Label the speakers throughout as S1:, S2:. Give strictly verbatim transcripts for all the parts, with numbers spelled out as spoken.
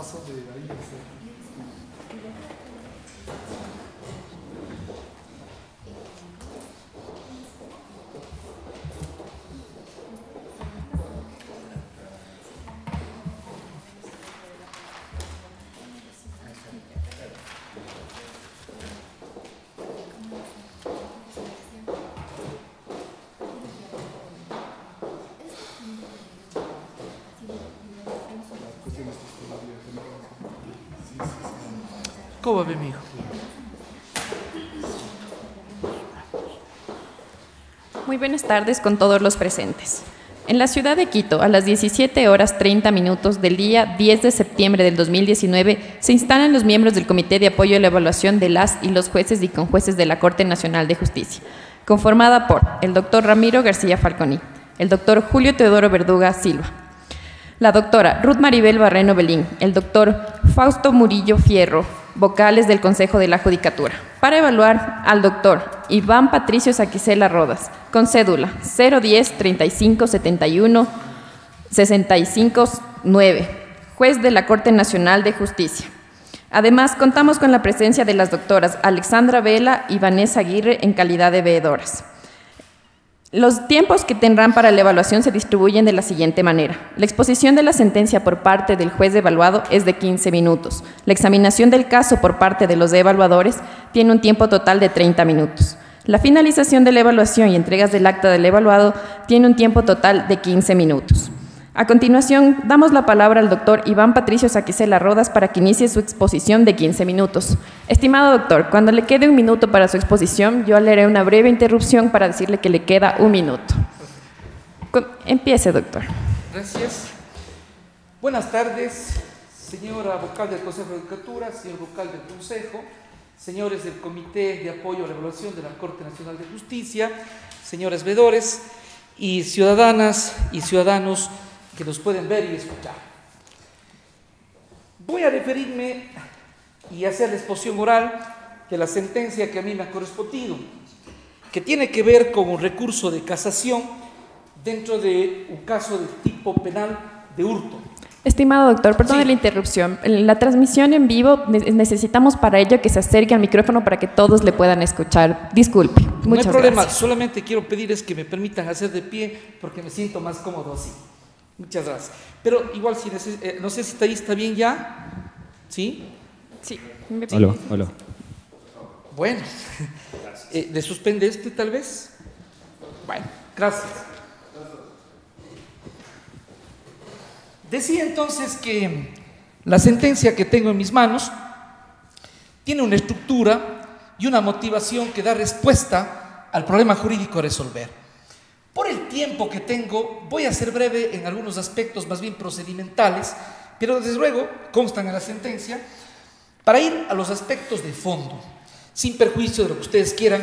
S1: paso de ahí.
S2: ¿Cómo va, mi hijo?
S3: Muy buenas tardes con todos los presentes. En la ciudad de Quito, a las diecisiete horas treinta minutos del día diez de septiembre del dos mil diecinueve, se instalan los miembros del Comité de Apoyo a la Evaluación de las y los jueces y conjueces de la Corte Nacional de Justicia, conformada por el doctor Ramiro García Falconi, el doctor Julio Teodoro Verduga Silva, la doctora Ruth Maribel Barreno Belín, el doctor Fausto Murillo Fierro, vocales del Consejo de la Judicatura, para evaluar al doctor Iván Patricio Saquicela Rodas, con cédula cero diez treinta y cinco setenta y uno sesenta y cinco nueve, juez de la Corte Nacional de Justicia. Además, contamos con la presencia de las doctoras Alexandra Vela y Vanessa Aguirre en calidad de veedoras. Los tiempos que tendrán para la evaluación se distribuyen de la siguiente manera. La exposición de la sentencia por parte del juez evaluado es de quince minutos. La examinación del caso por parte de los evaluadores tiene un tiempo total de treinta minutos. La finalización de la evaluación y entregas del acta del evaluado tiene un tiempo total de quince minutos. A continuación, damos la palabra al doctor Iván Patricio Saquicela Rodas para que inicie su exposición de quince minutos. Estimado doctor, cuando le quede un minuto para su exposición, yo le haré una breve interrupción para decirle que le queda un minuto. Empiece, doctor.
S2: Gracias. Buenas tardes, señora vocal del Consejo de Judicatura, señor vocal del Consejo, señores del Comité de Apoyo a la Evaluación de la Corte Nacional de Justicia, señores veedores y ciudadanas y ciudadanos que nos pueden ver y escuchar. Voy a referirme y hacer la exposición oral de la sentencia que a mí me ha correspondido, que tiene que ver con un recurso de casación dentro de un caso de tipo penal de hurto.
S3: Estimado doctor, perdone sí. la interrupción. En la transmisión en vivo necesitamos para ello que se acerque al micrófono para que todos le puedan escuchar. Disculpe. Muchas
S2: no hay problema,
S3: gracias.
S2: Solamente quiero pedirles que me permitan hacer de pie porque me siento más cómodo así. Muchas gracias. Pero igual, si neces eh, no sé si está ahí, ¿está bien ya? ¿Sí?
S3: Sí.
S4: Hola, hola.
S2: Bueno, eh, ¿le suspende este tal vez? Bueno, gracias. Decía entonces que la sentencia que tengo en mis manos tiene una estructura y una motivación que da respuesta al problema jurídico a resolver. Por el tiempo que tengo, voy a ser breve en algunos aspectos más bien procedimentales, pero desde luego constan en la sentencia, para ir a los aspectos de fondo, sin perjuicio de lo que ustedes quieran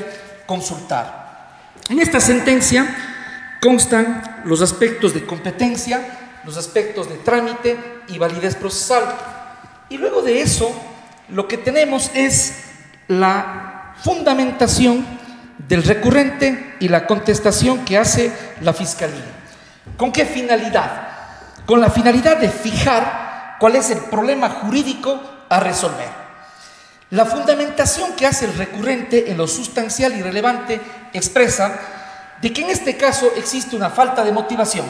S2: consultar. En esta sentencia constan los aspectos de competencia, los aspectos de trámite y validez procesal. Y luego de eso, lo que tenemos es la fundamentación del recurrente y la contestación que hace la Fiscalía. ¿Con qué finalidad? Con la finalidad de fijar cuál es el problema jurídico a resolver. La fundamentación que hace el recurrente en lo sustancial y relevante expresa de que en este caso existe una falta de motivación.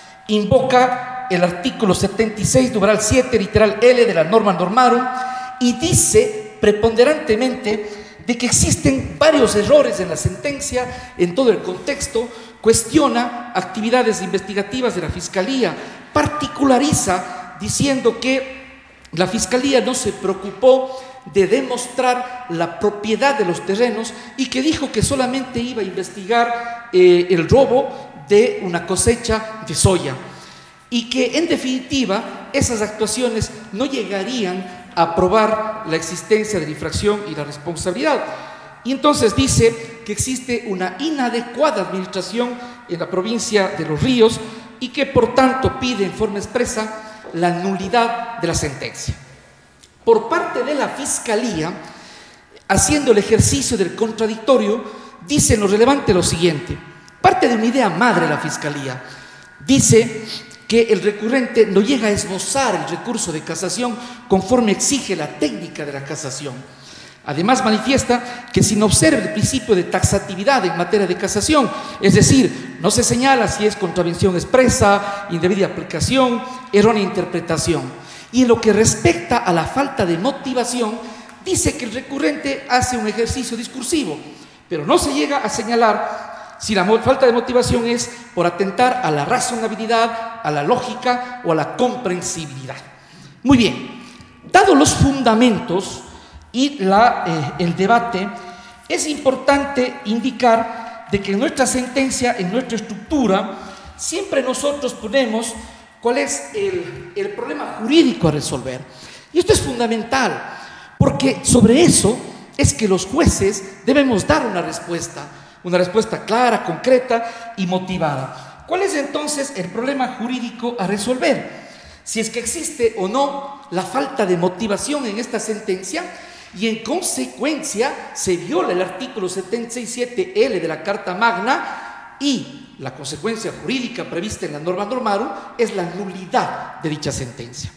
S2: Invoca el artículo setenta y seis, numeral siete, literal L de la norma normarum y dice preponderantemente de que existen varios errores en la sentencia, en todo el contexto, cuestiona actividades investigativas de la Fiscalía, particulariza diciendo que la Fiscalía no se preocupó de demostrar la propiedad de los terrenos y que dijo que solamente iba a investigar eh, el robo de una cosecha de soya y que en definitiva esas actuaciones no llegarían a probar la existencia de la infracción y la responsabilidad. Y entonces dice que existe una inadecuada administración en la provincia de Los Ríos y que por tanto pide en forma expresa la nulidad de la sentencia. Por parte de la Fiscalía, haciendo el ejercicio del contradictorio, dice en lo relevante lo siguiente. Parte de una idea madre la Fiscalía. Dice que el recurrente no llega a esbozar el recurso de casación conforme exige la técnica de la casación. Además manifiesta que si no observa el principio de taxatividad en materia de casación, es decir, no se señala si es contravención expresa, indebida aplicación, errónea interpretación. Y en lo que respecta a la falta de motivación, dice que el recurrente hace un ejercicio discursivo, pero no se llega a señalar si la falta de motivación es por atentar a la razonabilidad, a la lógica o a la comprensibilidad. Muy bien, dados los fundamentos y la, eh, el debate, es importante indicar de que en nuestra sentencia, en nuestra estructura, siempre nosotros ponemos cuál es el, el problema jurídico a resolver. Y esto es fundamental, porque sobre eso es que los jueces debemos dar una respuesta, una respuesta clara, concreta y motivada. ¿Cuál es entonces el problema jurídico a resolver? Si es que existe o no la falta de motivación en esta sentencia, y en consecuencia se viola el artículo setenta y siete ele de la Carta Magna, y la consecuencia jurídica prevista en la norma normarum es la nulidad de dicha sentencia.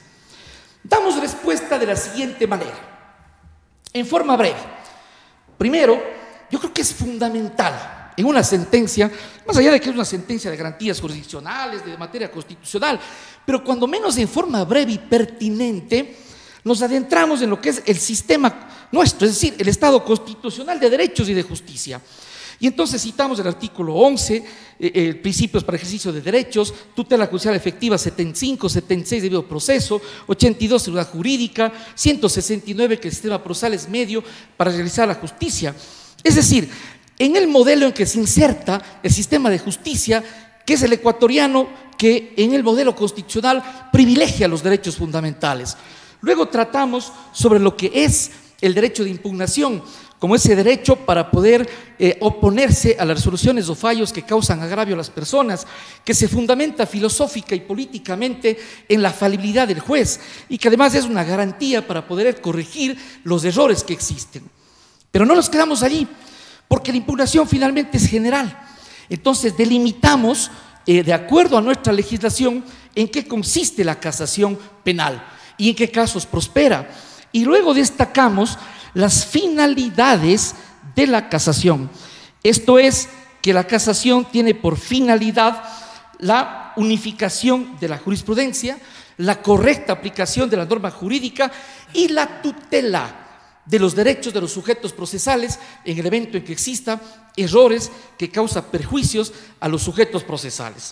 S2: Damos respuesta de la siguiente manera, en forma breve. Primero, yo creo que es fundamental en una sentencia, más allá de que es una sentencia de garantías jurisdiccionales, de materia constitucional, pero cuando menos en forma breve y pertinente, nos adentramos en lo que es el sistema nuestro, es decir, el Estado constitucional de derechos y de justicia. Y entonces citamos el artículo once, eh, eh, principios para ejercicio de derechos, tutela judicial efectiva setenta y cinco, setenta y seis debido proceso, ochenta y dos seguridad jurídica, ciento sesenta y nueve que el sistema procesal es medio para realizar la justicia. Es decir, en el modelo en que se inserta el sistema de justicia, que es el ecuatoriano, que en el modelo constitucional privilegia los derechos fundamentales. Luego tratamos sobre lo que es el derecho de impugnación, como ese derecho para poder eh, oponerse a las resoluciones o fallos que causan agravio a las personas, que se fundamenta filosófica y políticamente en la falibilidad del juez y que además es una garantía para poder corregir los errores que existen. Pero no nos quedamos allí, porque la impugnación finalmente es general. Entonces delimitamos, eh, de acuerdo a nuestra legislación, en qué consiste la casación penal y en qué casos prospera. Y luego destacamos las finalidades de la casación. Esto es, que la casación tiene por finalidad la unificación de la jurisprudencia, la correcta aplicación de la norma jurídica y la tutela de los derechos de los sujetos procesales en el evento en que existan errores que causan perjuicios a los sujetos procesales.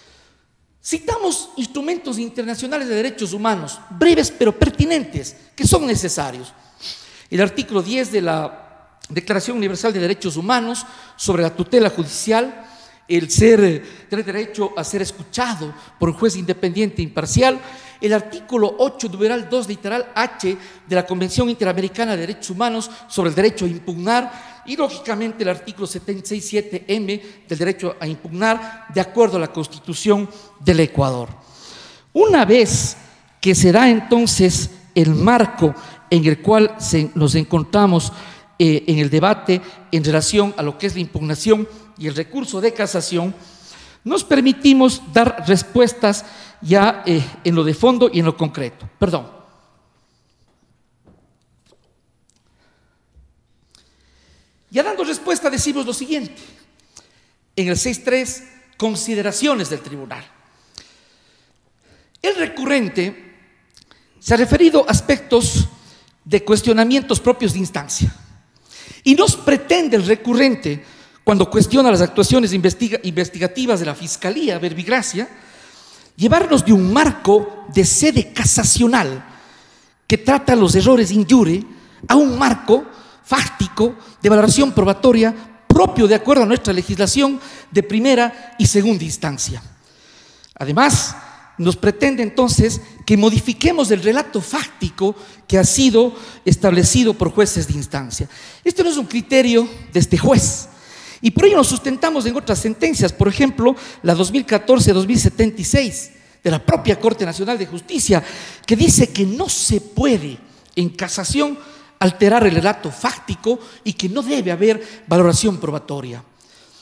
S2: Citamos instrumentos internacionales de derechos humanos, breves pero pertinentes, que son necesarios. El artículo diez de la Declaración Universal de Derechos Humanos sobre la tutela judicial, el ser, tener derecho a ser escuchado por un juez independiente e imparcial. El artículo ocho, numeral dos, literal H de la Convención Interamericana de Derechos Humanos sobre el derecho a impugnar, y lógicamente el artículo setenta y seis siete eme del derecho a impugnar de acuerdo a la Constitución del Ecuador. Una vez que se da entonces el marco en el cual se, nos encontramos eh, en el debate en relación a lo que es la impugnación y el recurso de casación, nos permitimos dar respuestas ya eh, en lo de fondo y en lo concreto. Perdón. Ya dando respuesta decimos lo siguiente. En el seis punto tres, consideraciones del tribunal. El recurrente se ha referido a aspectos de cuestionamientos propios de instancia. Y nos pretende el recurrente, cuando cuestiona las actuaciones investiga, investigativas de la Fiscalía, Verbigracia, llevarnos de un marco de sede casacional que trata los errores in iure a un marco fáctico de valoración probatoria propio de acuerdo a nuestra legislación de primera y segunda instancia. Además, nos pretende entonces que modifiquemos el relato fáctico que ha sido establecido por jueces de instancia. Este no es un criterio de este juez, y por ello nos sustentamos en otras sentencias, por ejemplo, la dos mil catorce dos mil setenta y seis de la propia Corte Nacional de Justicia, que dice que no se puede en casación alterar el relato fáctico y que no debe haber valoración probatoria.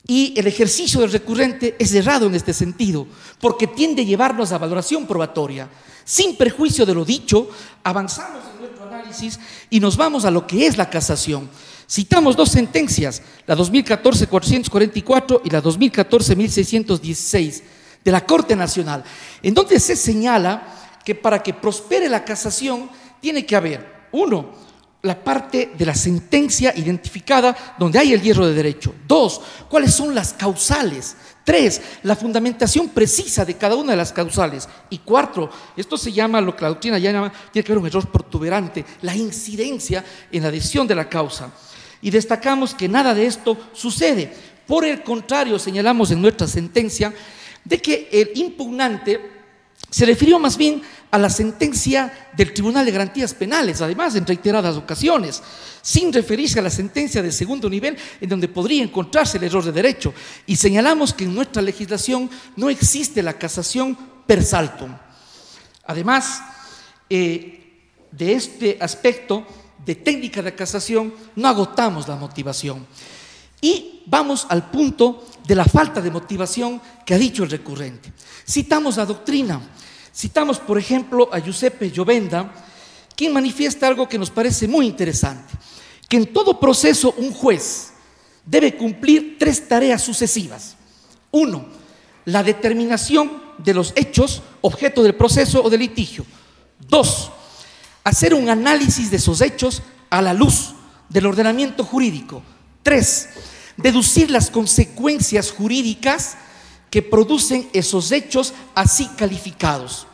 S2: Y el ejercicio del recurrente es errado en este sentido, porque tiende a llevarnos a valoración probatoria. Sin perjuicio de lo dicho, avanzamos en nuestro análisis y nos vamos a lo que es la casación. Citamos dos sentencias, la dos mil catorce cuatrocientos cuarenta y cuatro y la dos mil catorce mil seiscientos dieciséis de la Corte Nacional, en donde se señala que para que prospere la casación tiene que haber, uno, la parte de la sentencia identificada donde hay el hierro de derecho. Dos, cuáles son las causales. Tres, la fundamentación precisa de cada una de las causales. Y cuatro, esto se llama, lo que la doctrina ya llama, tiene que haber un error protuberante, la incidencia en la decisión de la causa. Y destacamos que nada de esto sucede. Por el contrario, señalamos en nuestra sentencia de que el impugnante se refirió más bien a la sentencia del Tribunal de Garantías Penales, además en reiteradas ocasiones, sin referirse a la sentencia de segundo nivel en donde podría encontrarse el error de derecho. Y señalamos que en nuestra legislación no existe la casación per saltum. Además, eh, de este aspecto de técnica de casación no agotamos la motivación. Y vamos al punto de la falta de motivación que ha dicho el recurrente. Citamos la doctrina. Citamos, por ejemplo, a Giuseppe Giovenda, quien manifiesta algo que nos parece muy interesante, que en todo proceso un juez debe cumplir tres tareas sucesivas. Uno, la determinación de los hechos objeto del proceso o del litigio. Dos, hacer un análisis de esos hechos a la luz del ordenamiento jurídico. Tres, deducir las consecuencias jurídicas que producen esos hechos así calificados.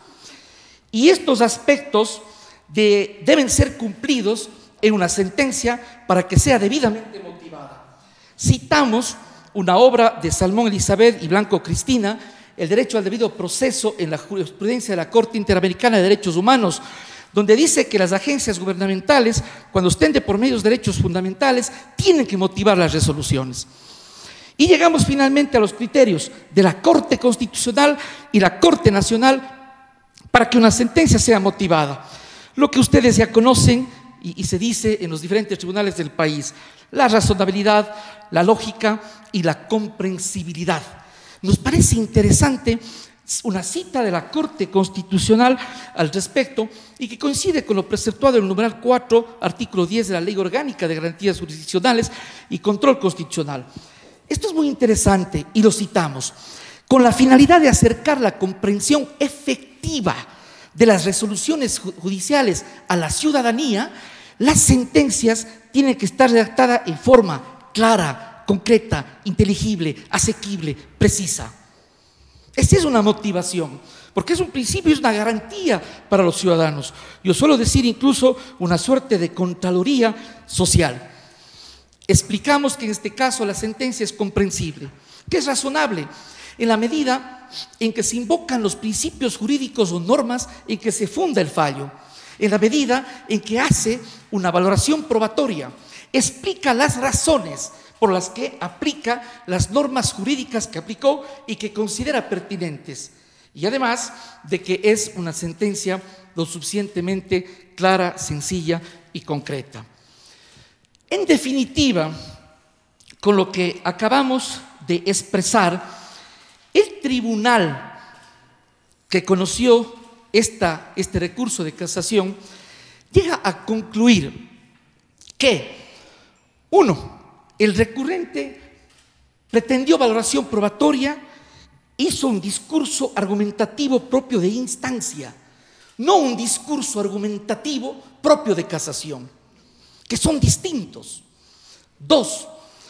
S2: Y estos aspectos de, deben ser cumplidos en una sentencia para que sea debidamente motivada. Citamos una obra de Salmón Elizabeth y Blanco Cristina, El derecho al debido proceso en la jurisprudencia de la Corte Interamericana de Derechos Humanos, donde dice que las agencias gubernamentales, cuando estén de por medio de derechos fundamentales, tienen que motivar las resoluciones. Y llegamos finalmente a los criterios de la Corte Constitucional y la Corte Nacional para que una sentencia sea motivada. Lo que ustedes ya conocen y, y se dice en los diferentes tribunales del país: la razonabilidad, la lógica y la comprensibilidad. Nos parece interesante una cita de la Corte Constitucional al respecto y que coincide con lo preceptuado en el numeral cuatro, artículo diez de la Ley Orgánica de Garantías Jurisdiccionales y Control Constitucional. Esto es muy interesante y lo citamos. Con la finalidad de acercar la comprensión efectiva de las resoluciones judiciales a la ciudadanía, las sentencias tienen que estar redactadas en forma clara, concreta, inteligible, asequible, precisa. Esa es una motivación, porque es un principio, es una garantía para los ciudadanos. Yo suelo decir incluso una suerte de contraloría social. Explicamos que en este caso la sentencia es comprensible, que es razonable, en la medida en que se invocan los principios jurídicos o normas en que se funda el fallo, en la medida en que hace una valoración probatoria, explica las razones por las que aplica las normas jurídicas que aplicó y que considera pertinentes, y además de que es una sentencia lo suficientemente clara, sencilla y concreta. En definitiva, con lo que acabamos de expresar, el tribunal que conoció esta, este recurso de casación llega a concluir que, uno, el recurrente pretendió valoración probatoria, hizo un discurso argumentativo propio de instancia, no un discurso argumentativo propio de casación, que son distintos. Dos,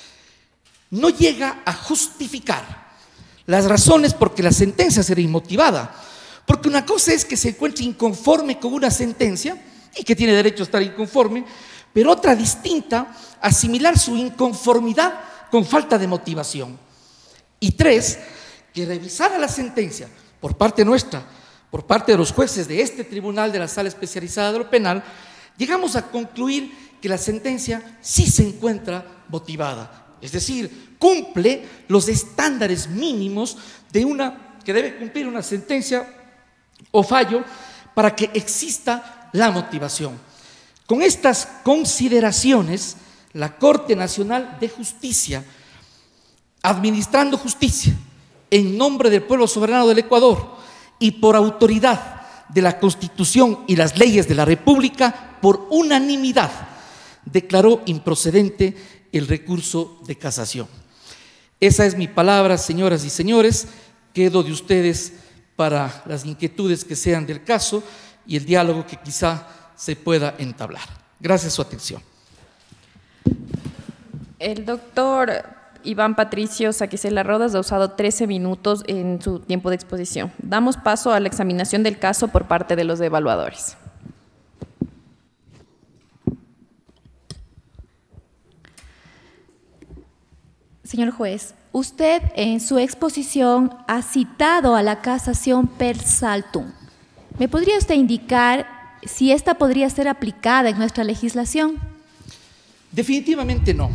S2: no llega a justificar las razones por que la sentencia será inmotivada, porque una cosa es que se encuentre inconforme con una sentencia y que tiene derecho a estar inconforme, pero otra distinta, asimilar su inconformidad con falta de motivación. Y tres, que revisada la sentencia por parte nuestra, por parte de los jueces de este tribunal de la Sala Especializada de lo Penal, llegamos a concluir que la sentencia sí se encuentra motivada, es decir, cumple los estándares mínimos de una que debe cumplir una sentencia o fallo para que exista la motivación. Con estas consideraciones, la Corte Nacional de Justicia administrando justicia en nombre del pueblo soberano del Ecuador y por autoridad de la Constitución y las leyes de la República, por unanimidad, declaró improcedente el recurso de casación. Esa es mi palabra, señoras y señores. Quedo de ustedes para las inquietudes que sean del caso y el diálogo que quizá se pueda entablar. Gracias por su atención.
S3: El doctor Iván Patricio Saquicela Rodas ha usado trece minutos en su tiempo de exposición. Damos paso a la examinación del caso por parte de los evaluadores.
S1: Señor juez, usted en su exposición ha citado a la casación per saltum. ¿Me podría usted indicar si esta podría ser aplicada en nuestra legislación?
S2: Definitivamente no.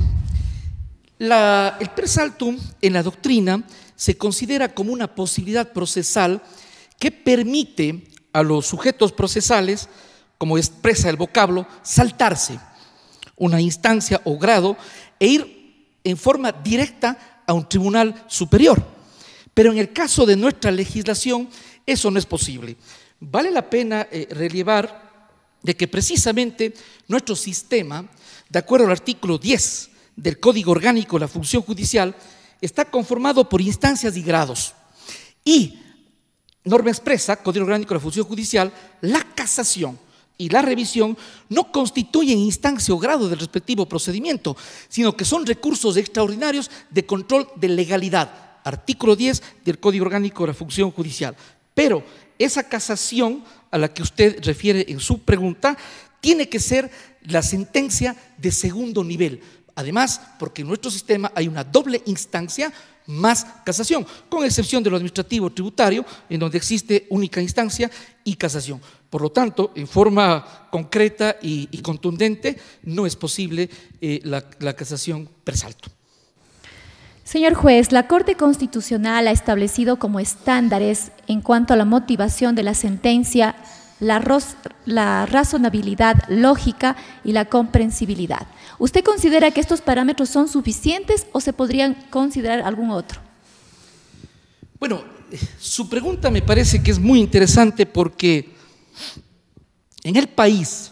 S2: La, el per saltum en la doctrina se considera como una posibilidad procesal que permite a los sujetos procesales, como expresa el vocablo, saltarse una instancia o grado e ir en forma directa a un tribunal superior. Pero en el caso de nuestra legislación eso no es posible. Vale la pena eh, relevar de que precisamente nuestro sistema, de acuerdo al artículo diez del Código Orgánico de la Función Judicial, está conformado por instancias y grados. Y norma expresa, Código Orgánico de la Función Judicial, la casación y la revisión no constituyen instancia o grado del respectivo procedimiento, sino que son recursos extraordinarios de control de legalidad. Artículo diez del Código Orgánico de la Función Judicial. Pero esa casación a la que usted refiere en su pregunta tiene que ser la sentencia de segundo nivel. Además, porque en nuestro sistema hay una doble instancia más casación, con excepción de lo administrativo tributario, en donde existe única instancia y casación. Por lo tanto, en forma concreta y, y contundente, no es posible eh, la, la casación per saltum.
S1: Señor juez, la Corte Constitucional ha establecido como estándares en cuanto a la motivación de la sentencia la, la razonabilidad lógica y la comprensibilidad. ¿Usted considera que estos parámetros son suficientes o se podrían considerar algún otro?
S2: Bueno, su pregunta me parece que es muy interesante porque en el país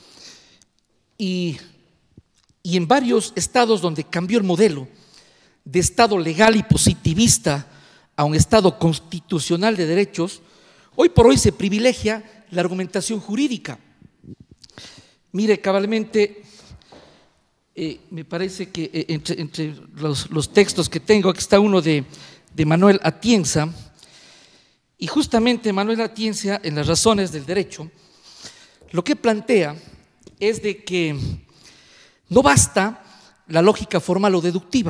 S2: y, y en varios estados donde cambió el modelo de Estado legal y positivista a un Estado constitucional de derechos, hoy por hoy se privilegia la argumentación jurídica. Mire, cabalmente, eh, me parece que eh, entre, entre los, los textos que tengo, aquí está uno de, de Manuel Atienza, y justamente Manuel Atienza, en las razones del derecho, lo que plantea es de que no basta la lógica formal o deductiva,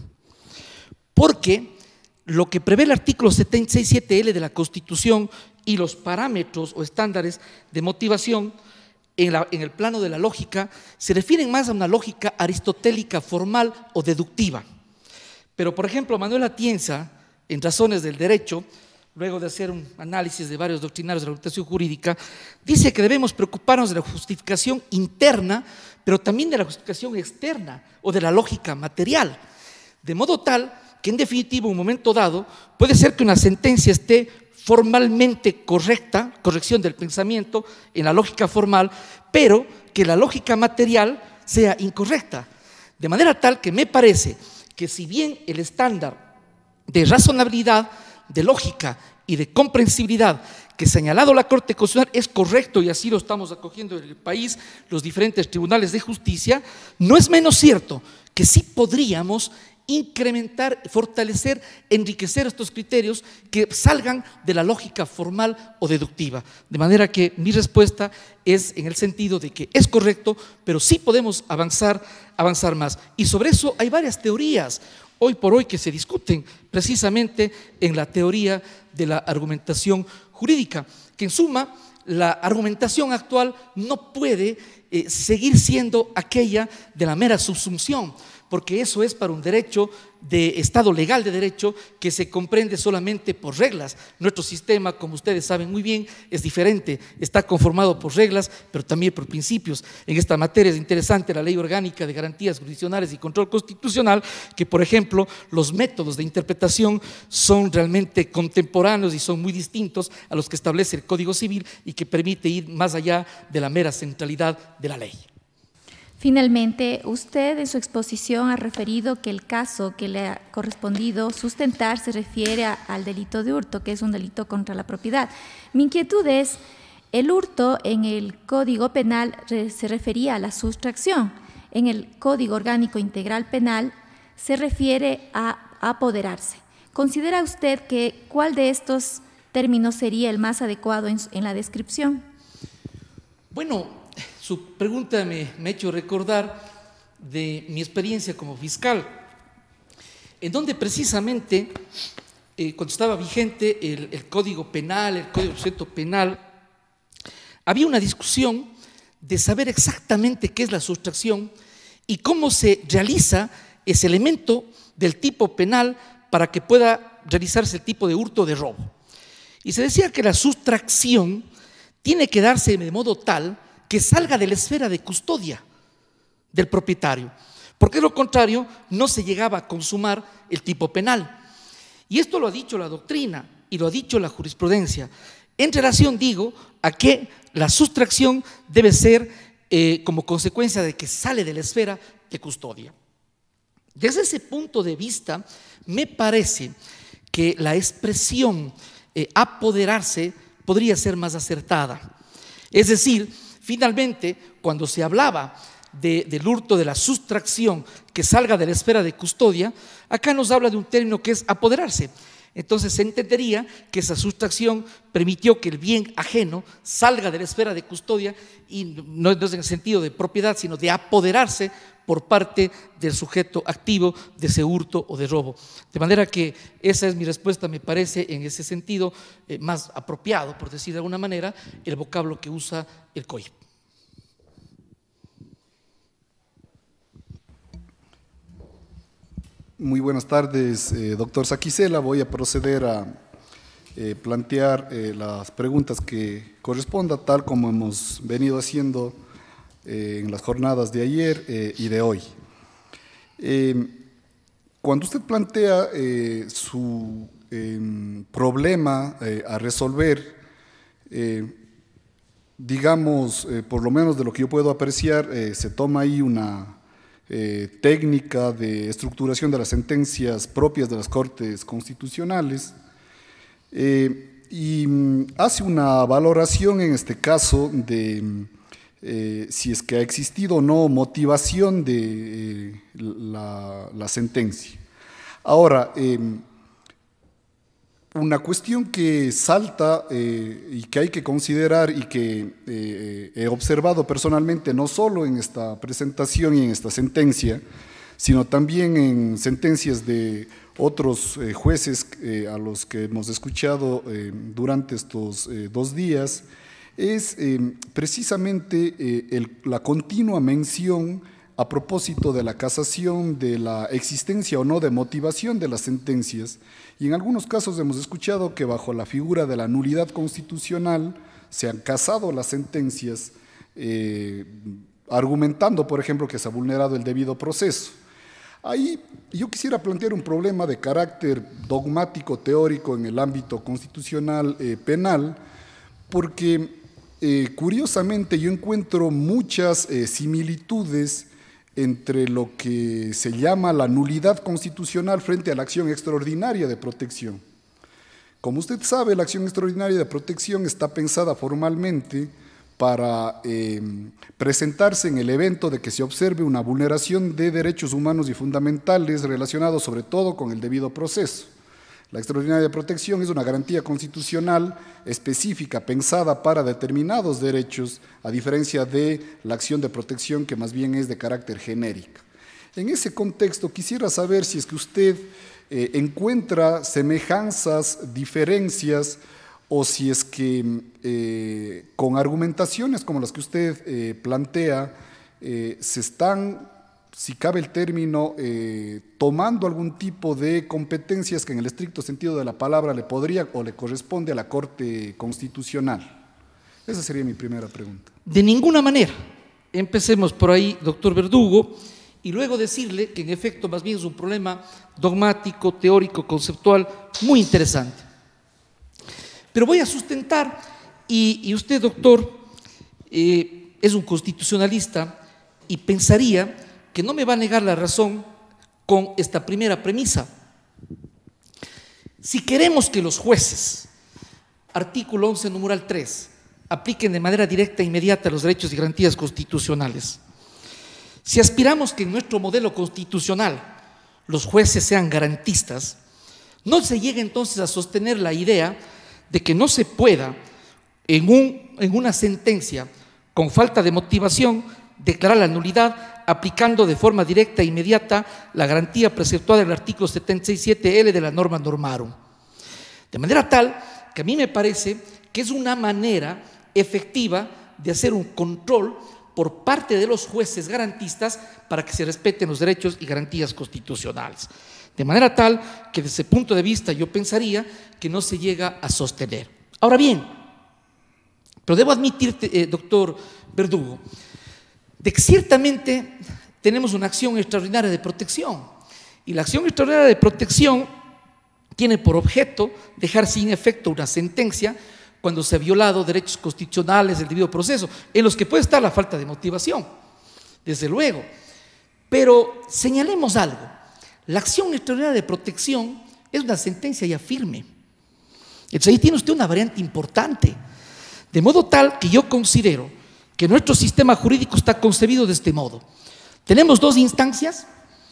S2: porque lo que prevé el artículo setenta y seis punto siete ele de la Constitución y los parámetros o estándares de motivación en, la, en el plano de la lógica se refieren más a una lógica aristotélica formal o deductiva. Pero, por ejemplo, Manuel Atienza, en Razones del Derecho, luego de hacer un análisis de varios doctrinarios de la argumentación jurídica, dice que debemos preocuparnos de la justificación interna, pero también de la justificación externa o de la lógica material, de modo tal que en definitiva, en un momento dado, puede ser que una sentencia esté formalmente correcta, corrección del pensamiento en la lógica formal, pero que la lógica material sea incorrecta. De manera tal que me parece que si bien el estándar de razonabilidad, de lógica y de comprensibilidad que señalado la Corte Constitucional es correcto y así lo estamos acogiendo en el país, los diferentes tribunales de justicia, no es menos cierto que sí podríamos incrementar, fortalecer, enriquecer estos criterios que salgan de la lógica formal o deductiva. De manera que mi respuesta es en el sentido de que es correcto, pero sí podemos avanzar, avanzar más. Y sobre eso hay varias teorías hoy por hoy que se discuten precisamente en la teoría de la argumentación jurídica, que en suma la argumentación actual no puede eh, seguir siendo aquella de la mera subsunción, porque eso es para un derecho de Estado legal de derecho que se comprende solamente por reglas. Nuestro sistema, como ustedes saben muy bien, es diferente, está conformado por reglas, pero también por principios. En esta materia es interesante la Ley Orgánica de Garantías Jurisdiccionales y Control Constitucional, que por ejemplo los métodos de interpretación son realmente contemporáneos y son muy distintos a los que establece el Código Civil y que permite ir más allá de la mera centralidad de la ley.
S1: Finalmente, usted en su exposición ha referido que el caso que le ha correspondido sustentar se refiere a, al delito de hurto, que es un delito contra la propiedad. Mi inquietud es, el hurto en el Código Penal se refería a la sustracción, en el Código Orgánico Integral Penal se refiere a apoderarse. ¿Considera usted que cuál de estos términos sería el más adecuado en, en la descripción?
S2: Bueno, su pregunta me, me ha hecho recordar de mi experiencia como fiscal, en donde precisamente eh, cuando estaba vigente el, el Código Penal, el Código de Procedimiento Penal, había una discusión de saber exactamente qué es la sustracción y cómo se realiza ese elemento del tipo penal para que pueda realizarse el tipo de hurto o de robo. Y se decía que la sustracción tiene que darse de modo tal que salga de la esfera de custodia del propietario, porque de lo contrario no se llegaba a consumar el tipo penal. Y esto lo ha dicho la doctrina y lo ha dicho la jurisprudencia, en relación, digo, a que la sustracción debe ser eh, como consecuencia de que sale de la esfera de custodia. Desde ese punto de vista, me parece que la expresión eh, apoderarse podría ser más acertada. Es decir, finalmente, cuando se hablaba de, del hurto, de la sustracción que salga de la esfera de custodia, acá nos habla de un término que es apoderarse. Entonces se entendería que esa sustracción permitió que el bien ajeno salga de la esfera de custodia y no es en el sentido de propiedad, sino de apoderarse por parte del sujeto activo de ese hurto o de robo. De manera que esa es mi respuesta, me parece en ese sentido eh, más apropiado, por decir de alguna manera, el vocablo que usa el C O I.
S4: Muy buenas tardes, eh, doctor Saquicela. Voy a proceder a eh, plantear eh, las preguntas que corresponda, tal como hemos venido haciendo eh, en las jornadas de ayer eh, y de hoy. Eh, cuando usted plantea eh, su eh, problema eh, a resolver, eh, digamos, eh, por lo menos de lo que yo puedo apreciar, eh, se toma ahí una Eh, técnica de estructuración de las sentencias propias de las Cortes Constitucionales eh, y hace una valoración en este caso de eh, si es que ha existido o no motivación de eh, la, la sentencia. Ahora, eh, una cuestión que salta eh, y que hay que considerar y que eh, he observado personalmente no solo en esta presentación y en esta sentencia, sino también en sentencias de otros eh, jueces eh, a los que hemos escuchado eh, durante estos eh, dos días, es eh, precisamente eh, el, la continua mención a propósito de la casación, de la existencia o no de motivación de las sentencias, y en algunos casos hemos escuchado que bajo la figura de la nulidad constitucional se han casado las sentencias, eh, argumentando, por ejemplo, que se ha vulnerado el debido proceso. Ahí yo quisiera plantear un problema de carácter dogmático, teórico en el ámbito constitucional eh, penal, porque eh, curiosamente yo encuentro muchas eh, similitudes entre lo que se llama la nulidad constitucional frente a la acción extraordinaria de protección. Como usted sabe, la acción extraordinaria de protección está pensada formalmente para eh, presentarse en el evento de que se observe una vulneración de derechos humanos y fundamentales relacionados sobre todo con el debido proceso. La extraordinaria protección es una garantía constitucional específica, pensada para determinados derechos, a diferencia de la acción de protección que más bien es de carácter genérico. En ese contexto quisiera saber si es que usted eh, encuentra semejanzas, diferencias, o si es que eh, con argumentaciones como las que usted eh, plantea, eh, se están si cabe el término, eh, tomando algún tipo de competencias que en el estricto sentido de la palabra le podría o le corresponde a la Corte Constitucional. Esa sería mi primera pregunta.
S2: De ninguna manera. Empecemos por ahí, doctor Verdugo, y luego decirle que en efecto más bien es un problema dogmático, teórico, conceptual, muy interesante. Pero voy a sustentar, y, y usted, doctor, eh, es un constitucionalista y pensaría que no me va a negar la razón con esta primera premisa. Si queremos que los jueces, artículo once, numeral tres, apliquen de manera directa e inmediata los derechos y garantías constitucionales, si aspiramos que en nuestro modelo constitucional los jueces sean garantistas, no se llega entonces a sostener la idea de que no se pueda en, un, en una sentencia con falta de motivación declarar la nulidad aplicando de forma directa e inmediata la garantía preceptuada en el artículo setenta y siete L de la norma normarum. De manera tal que a mí me parece que es una manera efectiva de hacer un control por parte de los jueces garantistas para que se respeten los derechos y garantías constitucionales. De manera tal que desde ese punto de vista yo pensaría que no se llega a sostener. Ahora bien, pero debo admitirte, eh, doctor Verdugo, de que ciertamente tenemos una acción extraordinaria de protección, y la acción extraordinaria de protección tiene por objeto dejar sin efecto una sentencia cuando se ha violado derechos constitucionales del debido proceso, en los que puede estar la falta de motivación, desde luego. Pero señalemos algo, la acción extraordinaria de protección es una sentencia ya firme. Entonces ahí tiene usted una variante importante, de modo tal que yo considero que nuestro sistema jurídico está concebido de este modo. Tenemos dos instancias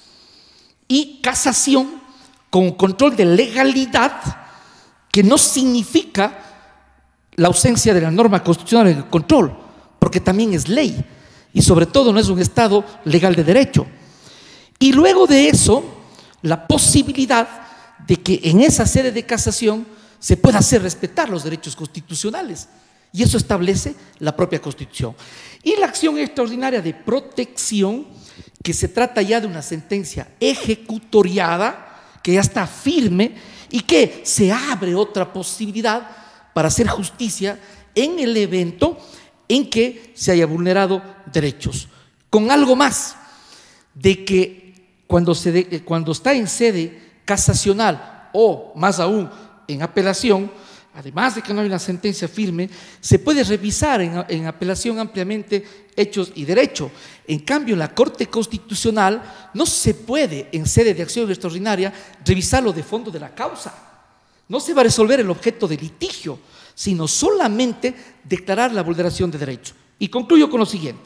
S2: y casación con control de legalidad, que no significa la ausencia de la norma constitucional en el control, porque también es ley y sobre todo no es un Estado legal de derecho. Y luego de eso, la posibilidad de que en esa sede de casación se pueda hacer respetar los derechos constitucionales, y eso establece la propia Constitución. Y la acción extraordinaria de protección, que se trata ya de una sentencia ejecutoriada, que ya está firme y que se abre otra posibilidad para hacer justicia en el evento en que se haya vulnerado derechos. Con algo más, de que cuando, se de, cuando está en sede casacional o más aún en apelación, además de que no hay una sentencia firme, se puede revisar en, en apelación ampliamente hechos y derecho. En cambio, en la Corte Constitucional no se puede, en sede de acción extraordinaria, revisarlo de fondo de la causa. No se va a resolver el objeto de litigio, sino solamente declarar la vulneración de derechos. Y concluyo con lo siguiente.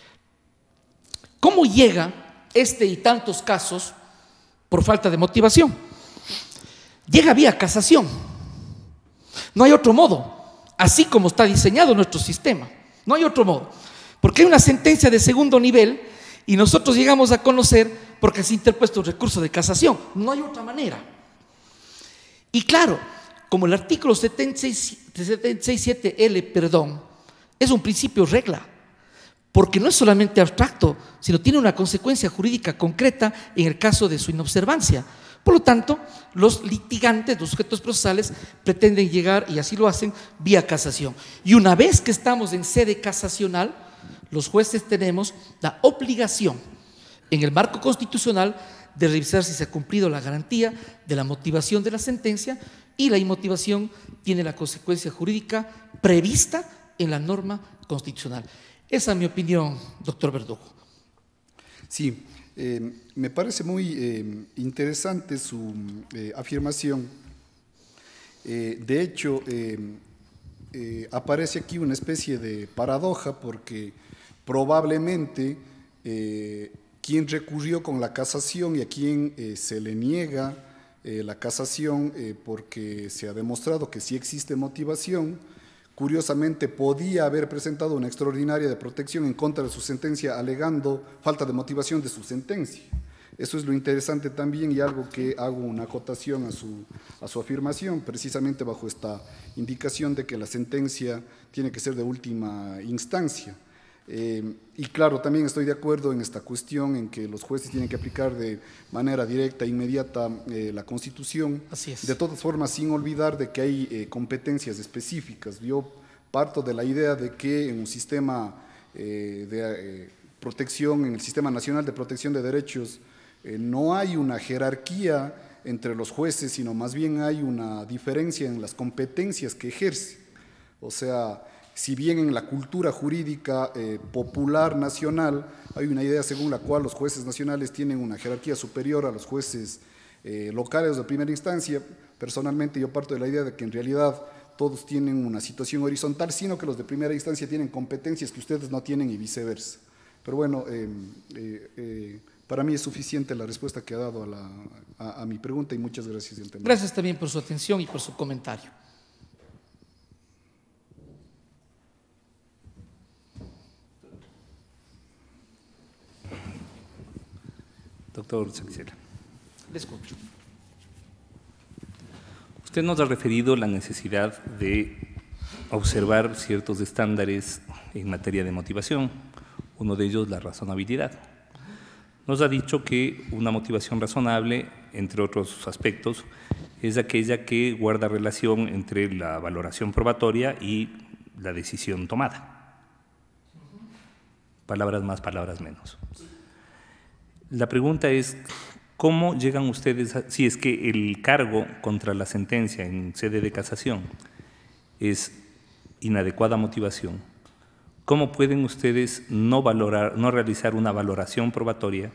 S2: ¿Cómo llega este y tantos casos por falta de motivación? Llega vía casación. No hay otro modo, así como está diseñado nuestro sistema. No hay otro modo, porque hay una sentencia de segundo nivel y nosotros llegamos a conocer porque se ha interpuesto un recurso de casación. No hay otra manera. Y claro, como el artículo setenta y siete L, perdón, es un principio regla, porque no es solamente abstracto, sino tiene una consecuencia jurídica concreta en el caso de su inobservancia. Por lo tanto, los litigantes, los sujetos procesales, pretenden llegar, y así lo hacen, vía casación. Y una vez que estamos en sede casacional, los jueces tenemos la obligación, en el marco constitucional, de revisar si se ha cumplido la garantía de la motivación de la sentencia, y la inmotivación tiene la consecuencia jurídica prevista en la norma constitucional. Esa es mi opinión, doctor Verdugo.
S4: Sí, eh, me parece muy eh, interesante su eh, afirmación. Eh, de hecho, eh, eh, aparece aquí una especie de paradoja, porque probablemente eh, quien recurrió con la casación y a quien eh, se le niega eh, la casación eh, porque se ha demostrado que sí existe motivación, curiosamente podía haber presentado una extraordinaria de protección en contra de su sentencia alegando falta de motivación de su sentencia. Eso es lo interesante también, y algo que hago una acotación a su, a su afirmación, precisamente bajo esta indicación de que la sentencia tiene que ser de última instancia. Eh, y claro, también estoy de acuerdo en esta cuestión en que los jueces tienen que aplicar de manera directa e inmediata eh, la Constitución.
S2: Así es.
S4: De todas formas, sin olvidar de que hay eh, competencias específicas. Yo parto de la idea de que en un sistema eh, de eh, protección, en el Sistema Nacional de Protección de Derechos, eh, no hay una jerarquía entre los jueces, sino más bien hay una diferencia en las competencias que ejerce. O sea, si bien en la cultura jurídica eh, popular nacional hay una idea según la cual los jueces nacionales tienen una jerarquía superior a los jueces eh, locales de primera instancia, personalmente yo parto de la idea de que en realidad todos tienen una situación horizontal, sino que los de primera instancia tienen competencias que ustedes no tienen y viceversa. Pero bueno, eh, eh, eh, para mí es suficiente la respuesta que ha dado a, la, a, a mi pregunta y muchas gracias.
S2: Gracias también por su atención y por su comentario.
S5: Doctor Saxela.
S2: Le escucho.
S5: Usted nos ha referido la necesidad de observar ciertos estándares en materia de motivación, uno de ellos la razonabilidad. Nos ha dicho que una motivación razonable, entre otros aspectos, es aquella que guarda relación entre la valoración probatoria y la decisión tomada. Palabras más, palabras menos. La pregunta es, ¿cómo llegan ustedes, a, si es que el cargo contra la sentencia en sede de casación es inadecuada motivación, cómo pueden ustedes no valorar, no realizar una valoración probatoria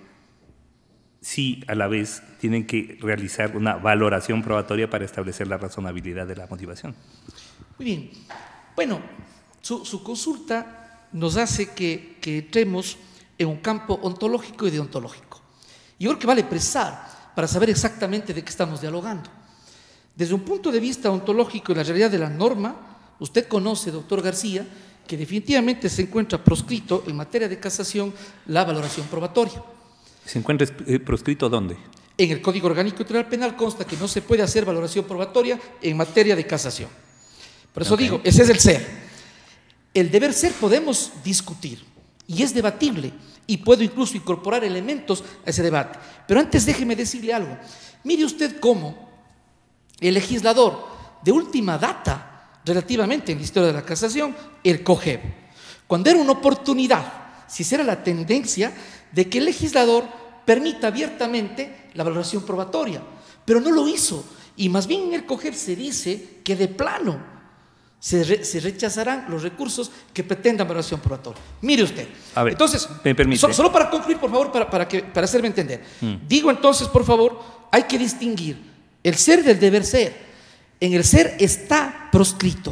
S5: si a la vez tienen que realizar una valoración probatoria para establecer la razonabilidad de la motivación?
S2: Muy bien. Bueno, su, su consulta nos hace que, que entremos en un campo ontológico y deontológico. Y yo creo que vale precisar para saber exactamente de qué estamos dialogando. Desde un punto de vista ontológico y la realidad de la norma, usted conoce, doctor García, que definitivamente se encuentra proscrito en materia de casación la valoración probatoria.
S5: ¿Se encuentra proscrito dónde?
S2: En el Código Orgánico Integral Penal consta que no se puede hacer valoración probatoria en materia de casación. Por eso okay. digo, ese es el ser. El deber ser podemos discutir y es debatible y puedo incluso incorporar elementos a ese debate. Pero antes déjeme decirle algo. Mire usted cómo el legislador de última data, relativamente en la historia de la casación, el COGEB, cuando era una oportunidad, si esa era la tendencia, de que el legislador permita abiertamente la valoración probatoria, pero no lo hizo. Y más bien en el COGEB se dice que de plano Se, re, se rechazarán los recursos que pretendan valoración probatoria. Mire usted.
S5: A ver,
S2: entonces,
S5: me permite.
S2: So, solo para concluir, por favor, para, para, que, para hacerme entender. Mm. Digo entonces, por favor, hay que distinguir el ser del deber ser. En el ser está proscrito.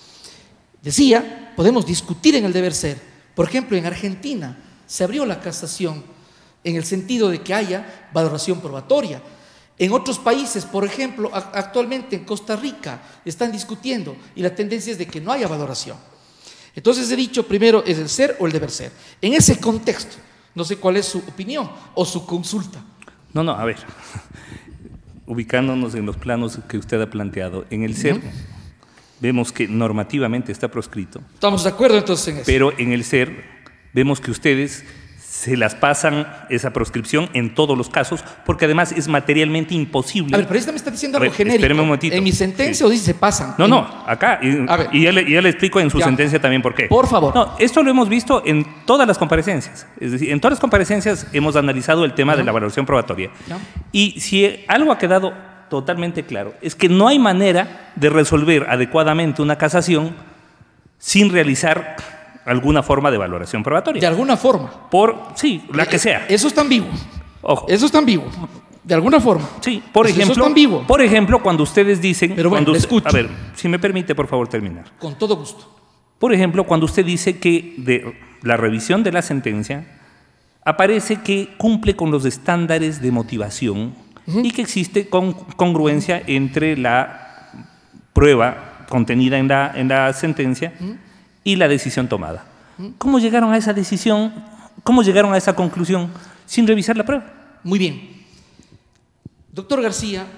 S2: Decía, podemos discutir en el deber ser. Por ejemplo, en Argentina se abrió la casación en el sentido de que haya valoración probatoria. En otros países, por ejemplo, actualmente en Costa Rica, están discutiendo y la tendencia es de que no haya valoración. Entonces he dicho, primero, ¿es el ser o el deber ser? En ese contexto, no sé cuál es su opinión o su consulta.
S5: No, no, a ver, ubicándonos en los planos que usted ha planteado, en el ser, uh-huh. vemos que normativamente está proscrito.
S2: Estamos de acuerdo entonces en eso.
S5: Pero en el ser, vemos que ustedes se las pasan esa proscripción en todos los casos, porque además es materialmente imposible.
S2: A ver, pero esta me está diciendo algo
S5: ver,
S2: genérico.
S5: Un momentito.
S2: ¿En mi sentencia
S5: sí.
S2: o dice se pasan?
S5: No,
S2: en...
S5: no, acá. Y, y ya, le, ya le explico en su ya. sentencia también por qué.
S2: Por favor.
S5: No, esto lo hemos visto en todas las comparecencias. Es decir, en todas las comparecencias hemos analizado el tema uh-huh. de la valoración probatoria. ¿No? Y si algo ha quedado totalmente claro, es que no hay manera de resolver adecuadamente una casación sin realizar alguna forma de valoración probatoria.
S2: De alguna forma.
S5: Por, sí, la que sea.
S2: Eso es tan vivo.
S5: Ojo.
S2: Eso es tan vivo. De alguna forma.
S5: Sí, por
S2: eso,
S5: ejemplo.
S2: Eso es tan vivo.
S5: Por ejemplo, cuando ustedes dicen.
S2: Pero bueno,
S5: cuando
S2: le
S5: usted,
S2: escucho.
S5: A ver, si me permite, por favor, terminar.
S2: Con todo gusto.
S5: Por ejemplo, cuando usted dice que de la revisión de la sentencia aparece que cumple con los estándares de motivación uh-huh. y que existe con, congruencia entre la prueba contenida en la, en la sentencia uh-huh. y la decisión tomada. ¿Cómo llegaron a esa decisión? ¿Cómo llegaron a esa conclusión sin revisar la prueba?
S2: Muy bien. Doctor García,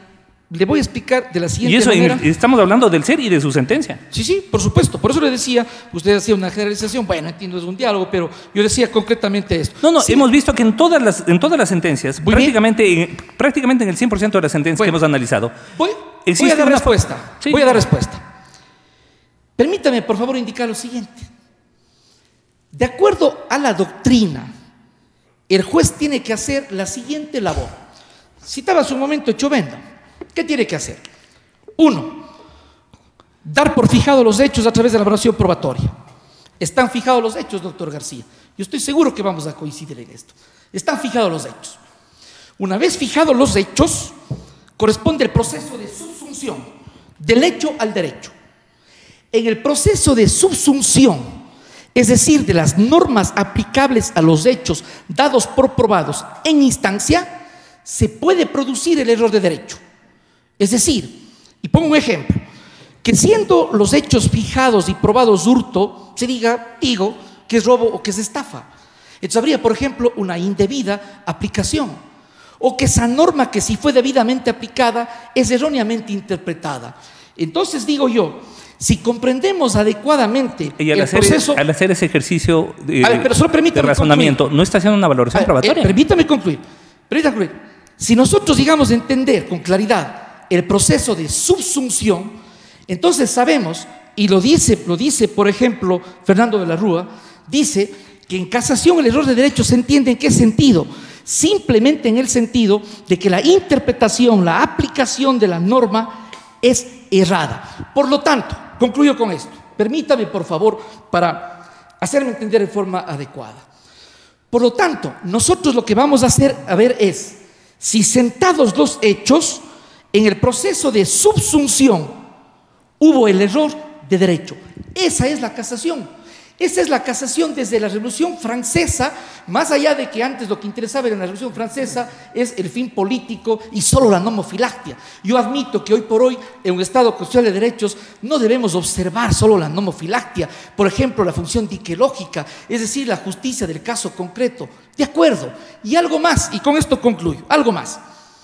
S2: le voy a explicar de la siguiente
S5: y eso
S2: manera.
S5: En, estamos hablando del ser y de su sentencia.
S2: Sí, sí, por supuesto. Por eso le decía, usted hacía una generalización, bueno, entiendo, es un diálogo, pero yo decía concretamente esto.
S5: No, no,
S2: sí.
S5: hemos visto que en todas las, en todas las sentencias, prácticamente en, prácticamente en el cien por ciento de las sentencias bueno, que hemos analizado,
S2: voy, voy a dar
S5: una...
S2: respuesta. Sí. Voy a dar respuesta. Permítame, por favor, indicar lo siguiente. De acuerdo a la doctrina, el juez tiene que hacer la siguiente labor. Citaba hace un momento Chovenda. ¿Qué tiene que hacer? Uno, dar por fijado los hechos a través de la evaluación probatoria. Están fijados los hechos, doctor García. Yo estoy seguro que vamos a coincidir en esto. Están fijados los hechos. Una vez fijados los hechos, corresponde el proceso de subsunción del hecho al derecho. En el proceso de subsunción, es decir, de las normas aplicables a los hechos dados por probados en instancia, se puede producir el error de derecho. Es decir, y pongo un ejemplo, que siendo los hechos fijados y probados hurto, se diga, digo, que es robo o que es estafa. Entonces habría, por ejemplo, una indebida aplicación, o que esa norma que si fue debidamente aplicada es erróneamente interpretada. Entonces digo yo, si comprendemos adecuadamente
S5: y al
S2: el
S5: hacer,
S2: proceso...
S5: Al hacer ese ejercicio de,
S2: a ver, pero solo
S5: de razonamiento, concluir. ¿No está haciendo una valoración ver, probatoria?
S2: Eh, permítame concluir. Permítame concluir. Si nosotros llegamos a entender con claridad el proceso de subsunción, entonces sabemos, y lo dice, lo dice por ejemplo Fernando de la Rúa, dice que en casación el error de derecho se entiende en qué sentido, simplemente en el sentido de que la interpretación, la aplicación de la norma es errada. Por lo tanto, concluyo con esto, permítame por favor para hacerme entender de forma adecuada. Por lo tanto, nosotros lo que vamos a hacer, a ver, es si sentados los hechos, en el proceso de subsunción hubo el error de derecho. Esa es la casación. Esa es la casación desde la Revolución Francesa, más allá de que antes lo que interesaba en la Revolución Francesa es el fin político y solo la nomofilactia. Yo admito que hoy por hoy, en un Estado constitucional de derechos, no debemos observar solo la nomofilactia, por ejemplo, la función diquelógica, es decir, la justicia del caso concreto. De acuerdo. Y algo más, y con esto concluyo, algo más.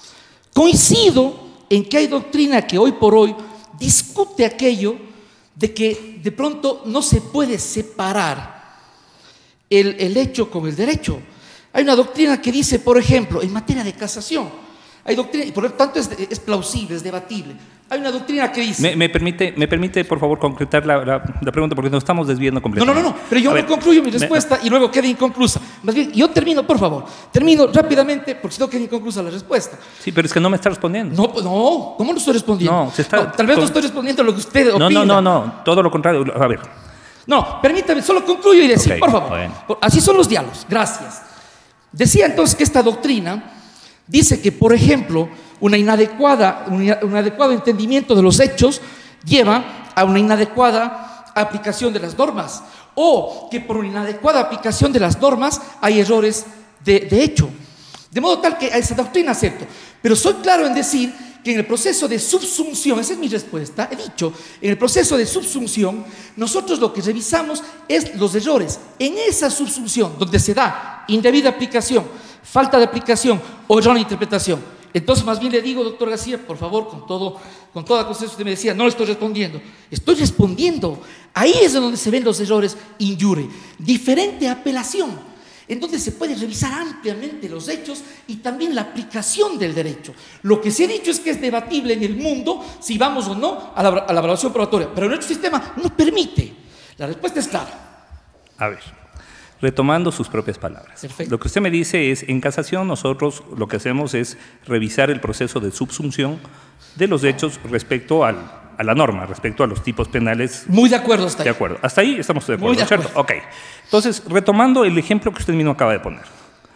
S2: Coincido en que hay doctrina que hoy por hoy discute aquello de que de pronto no se puede separar el, el hecho con el derecho. Hay una doctrina que dice, por ejemplo, en materia de casación, hay doctrina, y por lo tanto es, es plausible, es debatible. Hay una doctrina que dice...
S5: ¿Me, me, permite, me permite, por favor, concretar la, la, la pregunta? Porque nos estamos desviando completamente.
S2: No, no, no, no, pero yo
S5: A
S2: no
S5: ver,
S2: concluyo mi respuesta
S5: me,
S2: y luego queda inconclusa. Más bien, yo termino, por favor, termino rápidamente porque si no queda inconclusa la respuesta.
S5: Sí, pero es que no me está respondiendo.
S2: No, no, ¿cómo no estoy respondiendo?
S5: No, se está...
S2: No, tal vez
S5: con...
S2: no estoy respondiendo a lo que usted opina.
S5: No, no, no, no, todo lo contrario. A ver.
S2: No, permítame, solo concluyo y decir,
S5: Okay,
S2: por favor.
S5: bueno.
S2: Así son los diálogos, gracias. Decía entonces que esta doctrina dice que, por ejemplo, una inadecuada, un inadecuado entendimiento de los hechos lleva a una inadecuada aplicación de las normas, o que por una inadecuada aplicación de las normas hay errores de, de hecho. De modo tal que a esa doctrina acepto. Pero soy claro en decir que en el proceso de subsunción, esa es mi respuesta, he dicho, en el proceso de subsunción, nosotros lo que revisamos es los errores. En esa subsunción, donde se da indebida aplicación, falta de aplicación o errónea interpretación, entonces más bien le digo, doctor García, por favor, con todo, con toda conciencia, usted me decía, no le estoy respondiendo. Estoy respondiendo. Ahí es donde se ven los errores in iure. Diferente apelación, en donde se puede revisar ampliamente los hechos y también la aplicación del derecho. Lo que se ha dicho es que es debatible en el mundo si vamos o no a la, a la evaluación probatoria, pero nuestro sistema no permite. La respuesta es clara.
S5: A ver, retomando sus propias palabras.
S2: Perfecto.
S5: Lo que usted me dice es, en casación nosotros lo que hacemos es revisar el proceso de subsunción de los hechos respecto al, a la norma, respecto a los tipos penales.
S2: Muy de acuerdo hasta ahí.
S5: De acuerdo. Hasta ahí estamos de acuerdo,
S2: Muy de acuerdo.
S5: ¿cierto? Ok. Entonces, retomando el ejemplo que usted mismo acaba de poner.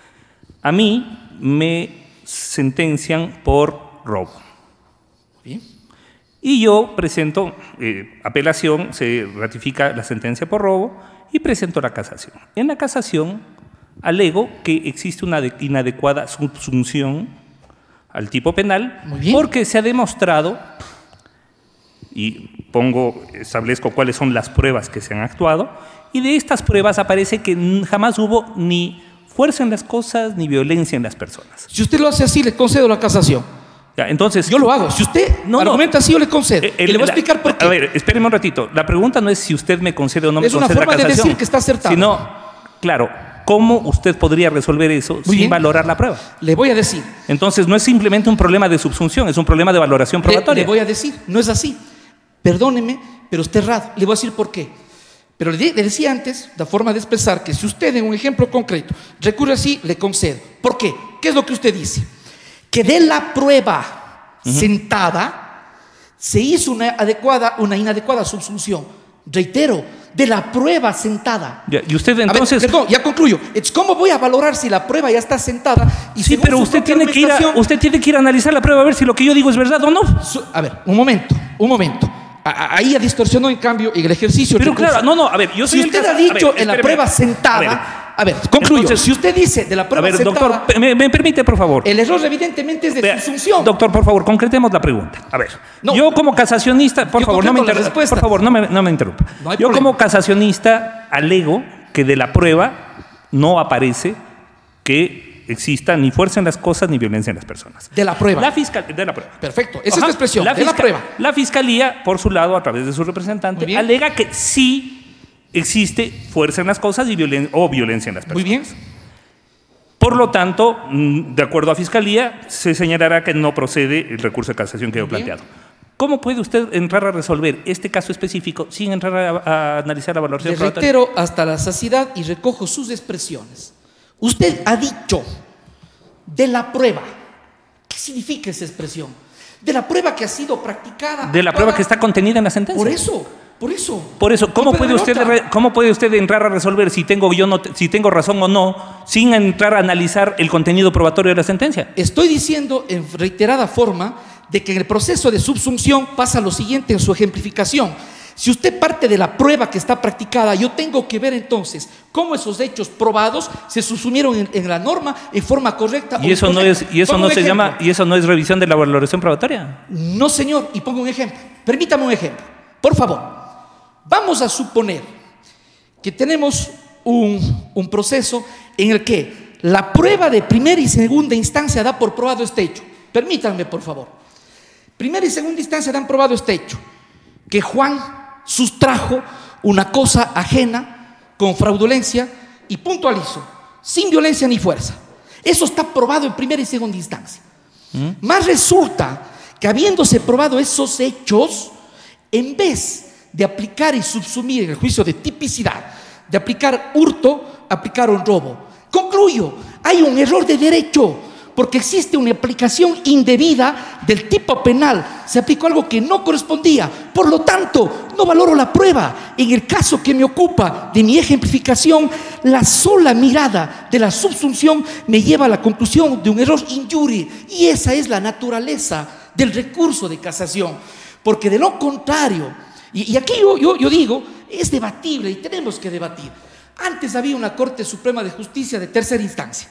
S5: A mí me sentencian por robo.
S2: Bien.
S5: Y yo presento eh, apelación, se ratifica la sentencia por robo y presento la casación. En la casación alego que existe una inadecuada subsunción al tipo penal porque se ha demostrado, y pongo, establezco cuáles son las pruebas que se han actuado, y de estas pruebas aparece que jamás hubo ni fuerza en las cosas ni violencia en las personas.
S2: Si usted lo hace así, le concedo la casación.
S5: Ya, entonces,
S2: yo lo hago. Si usted
S5: no,
S2: argumenta así, yo le concedo.
S5: El,
S2: y le voy a explicar por qué.
S5: A ver, espéreme un ratito. La pregunta no es si usted me concede o no me
S2: es una
S5: concede la
S2: forma
S5: casación.
S2: de decir que está acertado.
S5: Sino, claro, ¿cómo usted podría resolver eso
S2: Muy
S5: sin
S2: bien.
S5: valorar la prueba?
S2: Le voy a decir.
S5: Entonces, no es simplemente un problema de subsunción, es un problema de valoración probatoria.
S2: Le, le voy a decir, no es así. Perdóneme, pero usted es errado. Le voy a decir por qué. Pero le, le decía antes, la forma de expresar, que si usted en un ejemplo concreto recurre así, le concedo. ¿Por qué? ¿Qué es lo que usted dice? Que de la prueba uh-huh. sentada se hizo una, adecuada, una inadecuada subsunción. Reitero, de la prueba sentada.
S5: Ya, y usted entonces...
S2: A ver, perdón, ya concluyo. ¿Cómo voy a valorar si la prueba ya está sentada? Y
S5: sí, pero usted tiene, que ir a, usted tiene que ir a analizar la prueba a ver si lo que yo digo es verdad o no.
S2: A ver, un momento, un momento. Ahí ya distorsionó en cambio el ejercicio.
S5: Pero claro, no, no, a ver, yo soy
S2: Si usted
S5: el
S2: ha dicho
S5: a ver,
S2: en la prueba sentada, a ver, concluyo. Entonces, si usted dice de la prueba
S5: a ver,
S2: sentada,
S5: doctor, me, me permite, por favor.
S2: El error evidentemente es de
S5: Vea,
S2: subsunción.
S5: Doctor, por favor, concretemos la pregunta. A ver, no, yo como casacionista, por favor, no me interrumpa. Por favor, no me, no me interrumpa. No yo problema. Como casacionista alego que de la prueba no aparece que exista ni fuerza en las cosas ni violencia en las personas.
S2: De la prueba.
S5: La fiscal, de la prueba.
S2: Perfecto, esa Ajá. es la expresión,
S5: la
S2: de la prueba.
S5: La fiscalía, por su lado, a través de su representante, alega que sí existe fuerza en las cosas y violen o violencia en las personas.
S2: Muy bien.
S5: Por lo tanto, de acuerdo a fiscalía, se señalará que no procede el recurso de casación que he planteado. ¿Cómo puede usted entrar a resolver este caso específico sin entrar a, a analizar la valoración?
S2: Le reitero hasta la saciedad y recojo sus expresiones. Usted ha dicho de la prueba. ¿Qué significa esa expresión? De la prueba que ha sido practicada.
S5: De la prueba que está contenida en la sentencia.
S2: Por eso, por eso.
S5: Por eso, ¿cómo, no puede, usted re, ¿cómo puede usted entrar a resolver si tengo, yo no, si tengo razón o no, sin entrar a analizar el contenido probatorio de la sentencia?
S2: Estoy diciendo en reiterada forma de que en el proceso de subsunción pasa lo siguiente en su ejemplificación. Si usted parte de la prueba que está practicada, yo tengo que ver entonces cómo esos hechos probados se subsumieron en, en la norma en forma correcta.
S5: ¿Y eso no es, y eso no se llama, y eso no es revisión de la valoración probatoria?
S2: No, señor, y pongo un ejemplo. Permítame un ejemplo, por favor. Vamos a suponer que tenemos un, un proceso en el que la prueba de primera y segunda instancia da por probado este hecho. Permítanme, por favor. Primera y segunda instancia dan probado este hecho, que Juan sustrajo una cosa ajena con fraudulencia y puntualizo, sin violencia ni fuerza. Eso está probado en primera y segunda instancia. ¿Mm? Más resulta que habiéndose probado esos hechos, en vez de aplicar y subsumir en el juicio de tipicidad, de aplicar hurto, aplicaron robo. Concluyo, hay un error de derecho, porque existe una aplicación indebida del tipo penal. Se aplicó algo que no correspondía. Por lo tanto, no valoro la prueba. En el caso que me ocupa de mi ejemplificación, la sola mirada de la subsunción me lleva a la conclusión de un error injury. Y esa es la naturaleza del recurso de casación. Porque de lo contrario, y, y aquí yo, yo, yo digo, es debatible y tenemos que debatir. Antes había una Corte Suprema de Justicia de tercera instancia.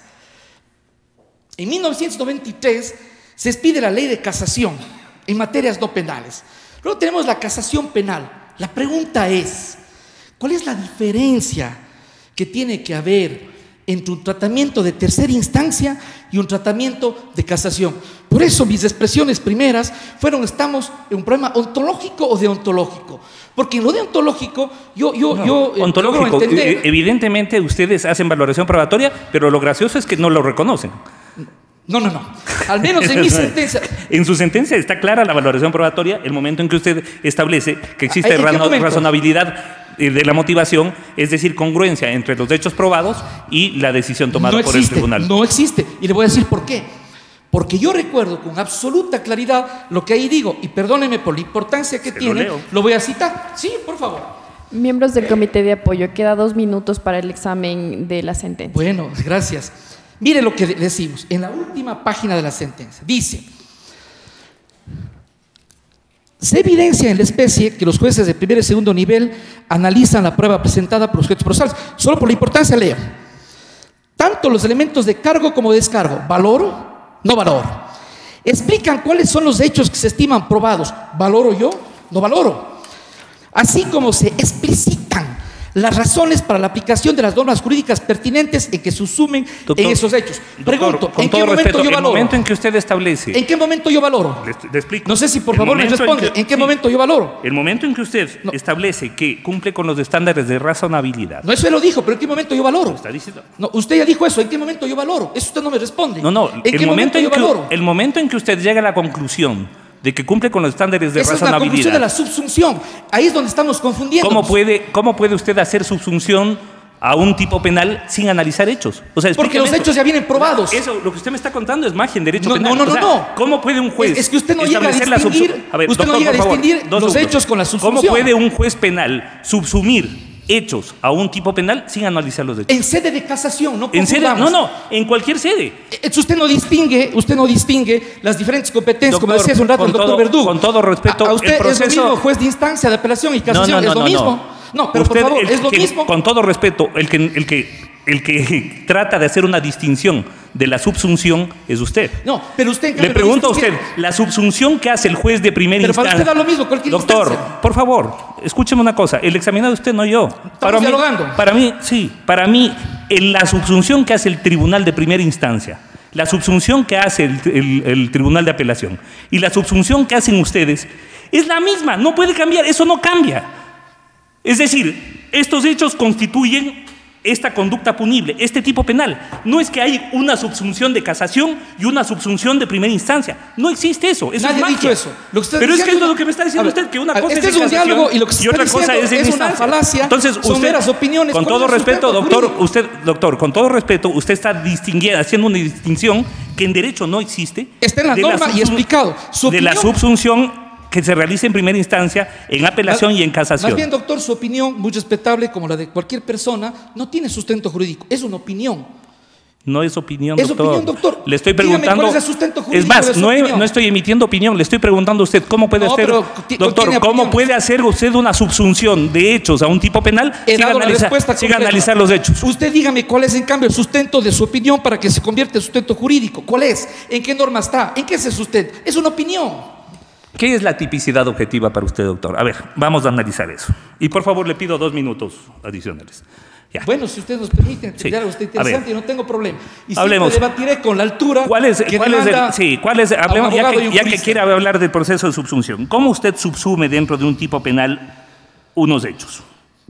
S2: En mil novecientos noventa y tres se expide la ley de casación en materias no penales. Luego tenemos la casación penal. La pregunta es, ¿cuál es la diferencia que tiene que haber entre un tratamiento de tercera instancia y un tratamiento de casación? Por eso mis expresiones primeras fueron, estamos en un problema ontológico o deontológico. Porque en lo deontológico, yo, yo, no, yo
S5: eh, ontológico, entender, evidentemente ustedes hacen valoración probatoria, pero lo gracioso es que no lo reconocen.
S2: No, no, no. Al menos en mi sentencia.
S5: En su sentencia está clara la valoración probatoria, el momento en que usted establece que existe razonabilidad de la motivación, es decir, congruencia entre los hechos probados y la decisión tomada
S2: no
S5: por
S2: existe,
S5: el tribunal.
S2: No existe. Y le voy a decir por qué. Porque yo recuerdo con absoluta claridad lo que ahí digo, y perdóneme por la importancia que
S5: Se
S2: tiene,
S5: lo,
S2: lo voy a citar. Sí, por favor.
S3: Miembros del comité de apoyo, queda dos minutos para el examen de la sentencia.
S2: Bueno, gracias. Mire lo que decimos en la última página de la sentencia. Dice: se evidencia en la especie que los jueces de primer y segundo nivel analizan la prueba presentada por los sujetos procesales. Solo por la importancia leo. Tanto los elementos de cargo como de descargo. ¿Valoro? No valoro. Explican cuáles son los hechos que se estiman probados. ¿Valoro yo? No valoro. Así como se explicitan las razones para la aplicación de las normas jurídicas pertinentes en que se sumen
S5: Doctor,
S2: en esos hechos. Pregunto,
S5: doctor,
S2: ¿en qué momento
S5: respeto,
S2: yo valoro?
S5: El momento en que usted establece...
S2: ¿En qué momento yo valoro?
S5: Le, le explico.
S2: No sé si por
S5: El
S2: favor me
S5: momento
S2: responde. ¿En,
S5: que,
S2: ¿En qué
S5: sí,
S2: momento yo valoro?
S5: El momento en que usted
S2: No.
S5: establece que cumple con los estándares de razonabilidad.
S2: No, eso él lo dijo, pero ¿en qué momento yo valoro?
S5: Está diciendo...
S2: No, usted ya dijo eso. ¿En qué momento yo valoro? Eso usted no me responde.
S5: No, no.
S2: ¿En
S5: El
S2: qué
S5: momento,
S2: momento
S5: en
S2: yo
S5: que,
S2: valoro?
S5: el momento en que usted llega a la conclusión de que cumple con los estándares de
S2: Esa es la conclusión
S5: razonabilidad.
S2: de la subsunción. Ahí es donde estamos confundiendo.
S5: ¿Cómo puede, ¿Cómo puede usted hacer subsunción a un tipo penal sin analizar hechos? O sea,
S2: Porque los
S5: explíqueme
S2: hechos ya vienen probados.
S5: Eso, lo que usted me está contando es magia en derecho
S2: No,
S5: penal.
S2: no, no,
S5: O sea,
S2: no, no.
S5: ¿Cómo puede un juez
S2: Es- es que usted no llega a
S5: establecer la
S2: distinguir-
S5: subsu- A ver,
S2: usted no
S5: doctor,
S2: llega a
S5: por favor,
S2: distinguir
S5: dos
S2: los
S5: segundos.
S2: hechos con la
S5: ¿Cómo
S2: subsunción?
S5: puede un juez penal subsumir hechos a un tipo penal sin analizar los hechos?
S2: En sede de casación, no
S5: En sede, no,
S2: confundamos.
S5: no, en cualquier sede.
S2: Eh, Usted no distingue, usted no distingue las diferentes competencias, como
S5: Doctor,
S2: decía hace un rato
S5: con
S2: el doctor
S5: todo-
S2: Verdugo.
S5: con todo respeto,
S2: a, a usted
S5: el proceso-
S2: es lo mismo juez de instancia, de apelación y casación,
S5: no, no,
S2: es lo
S5: no,
S2: mismo.
S5: no.
S2: No, pero
S5: Usted,
S2: por favor,
S5: el
S2: es lo
S5: que-
S2: mismo.
S5: Con todo respeto, el que, el, que, el que trata de hacer una distinción de la subsunción es usted.
S2: No, pero usted en
S5: Le
S2: cambio
S5: pregunto a
S2: distingue-
S5: usted, la subsunción que hace el juez de primera
S2: Pero para
S5: instancia...
S2: usted da lo mismo, cualquier
S5: Doctor,
S2: instancia.
S5: por favor, escúcheme una cosa. El examinado usted, no yo. Para mí,
S2: dialogando.
S5: Para mí, sí. Para mí, en la subsunción que hace el tribunal de primera instancia, la subsunción que hace el, el- el tribunal de apelación y la subsunción que hacen ustedes es la misma. No puede cambiar. Eso no cambia. Es decir, estos hechos constituyen esta conducta punible, este tipo penal. No es que hay una subsunción de casación y una subsunción de primera instancia. No existe eso. Eso
S2: Nadie
S5: es
S2: ha
S5: magia.
S2: dicho eso. Lo que usted
S5: Pero es
S2: está
S5: que es
S2: diciendo-
S5: lo que me está diciendo
S2: A ver,
S5: usted, que una
S2: a ver,
S5: cosa
S2: este
S5: es
S2: es
S5: en
S2: un
S5: casación
S2: diálogo y lo que se
S5: y
S2: está
S5: otra cosa
S2: diciendo
S5: es en
S2: es una
S5: instancia.
S2: falacia,
S5: Entonces,
S2: son
S5: usted,
S2: meras opiniones.
S5: con
S2: ¿Cuál
S5: todo
S2: es el
S5: respeto,
S2: sustento
S5: doctor,
S2: jurídico?
S5: usted, doctor, con todo respeto, usted está distinguiendo, haciendo una distinción que en derecho no existe.
S2: Está en la
S5: de
S2: norma y
S5: subsun-
S2: explicado. Su
S5: de la
S2: opinión-
S5: subsunción que se realiza en primera instancia, en apelación
S2: Más-
S5: y en casación.
S2: Más bien, doctor, su opinión, muy respetable como la de cualquier persona, no tiene sustento jurídico, es una opinión.
S5: No es opinión,
S2: Es
S5: doctor.
S2: opinión, doctor.
S5: Le estoy
S2: Dígame
S5: preguntando.
S2: cuál es el sustento jurídico
S5: Es más,
S2: de su
S5: no, he-
S2: opinión.
S5: no estoy emitiendo opinión, le estoy preguntando a usted cómo puede
S2: No,
S5: hacer,
S2: pero ti-
S5: doctor,
S2: tiene
S5: cómo
S2: opinión.
S5: puede hacer usted una subsunción de hechos a un tipo penal
S2: He
S5: sin,
S2: dado la
S5: analizar,
S2: respuesta
S5: sin
S2: completa.
S5: analizar los hechos.
S2: Usted dígame cuál es en cambio el sustento de su opinión para que se convierta en sustento jurídico. ¿Cuál es? ¿En qué norma está? ¿En qué se sustenta? Es una opinión.
S5: ¿Qué es la tipicidad objetiva para usted, doctor? A ver, vamos a analizar eso. Y por favor, le pido dos minutos adicionales. Ya.
S2: Bueno, si usted nos permite,
S5: Sí.
S2: ya usted
S5: A
S2: interesante
S5: ver.
S2: y no tengo problema. Y
S5: Hablemos.
S2: siempre debatiré con la altura
S5: ¿Cuál es,
S2: que
S5: cuál es
S2: demanda
S5: el, sí, cuál es,
S2: a un
S5: hablemos, ya
S2: abogado y
S5: que,
S2: un
S5: ya que
S2: jurista.
S5: quiere hablar del proceso de subsunción, ¿cómo usted subsume dentro de un tipo penal unos hechos?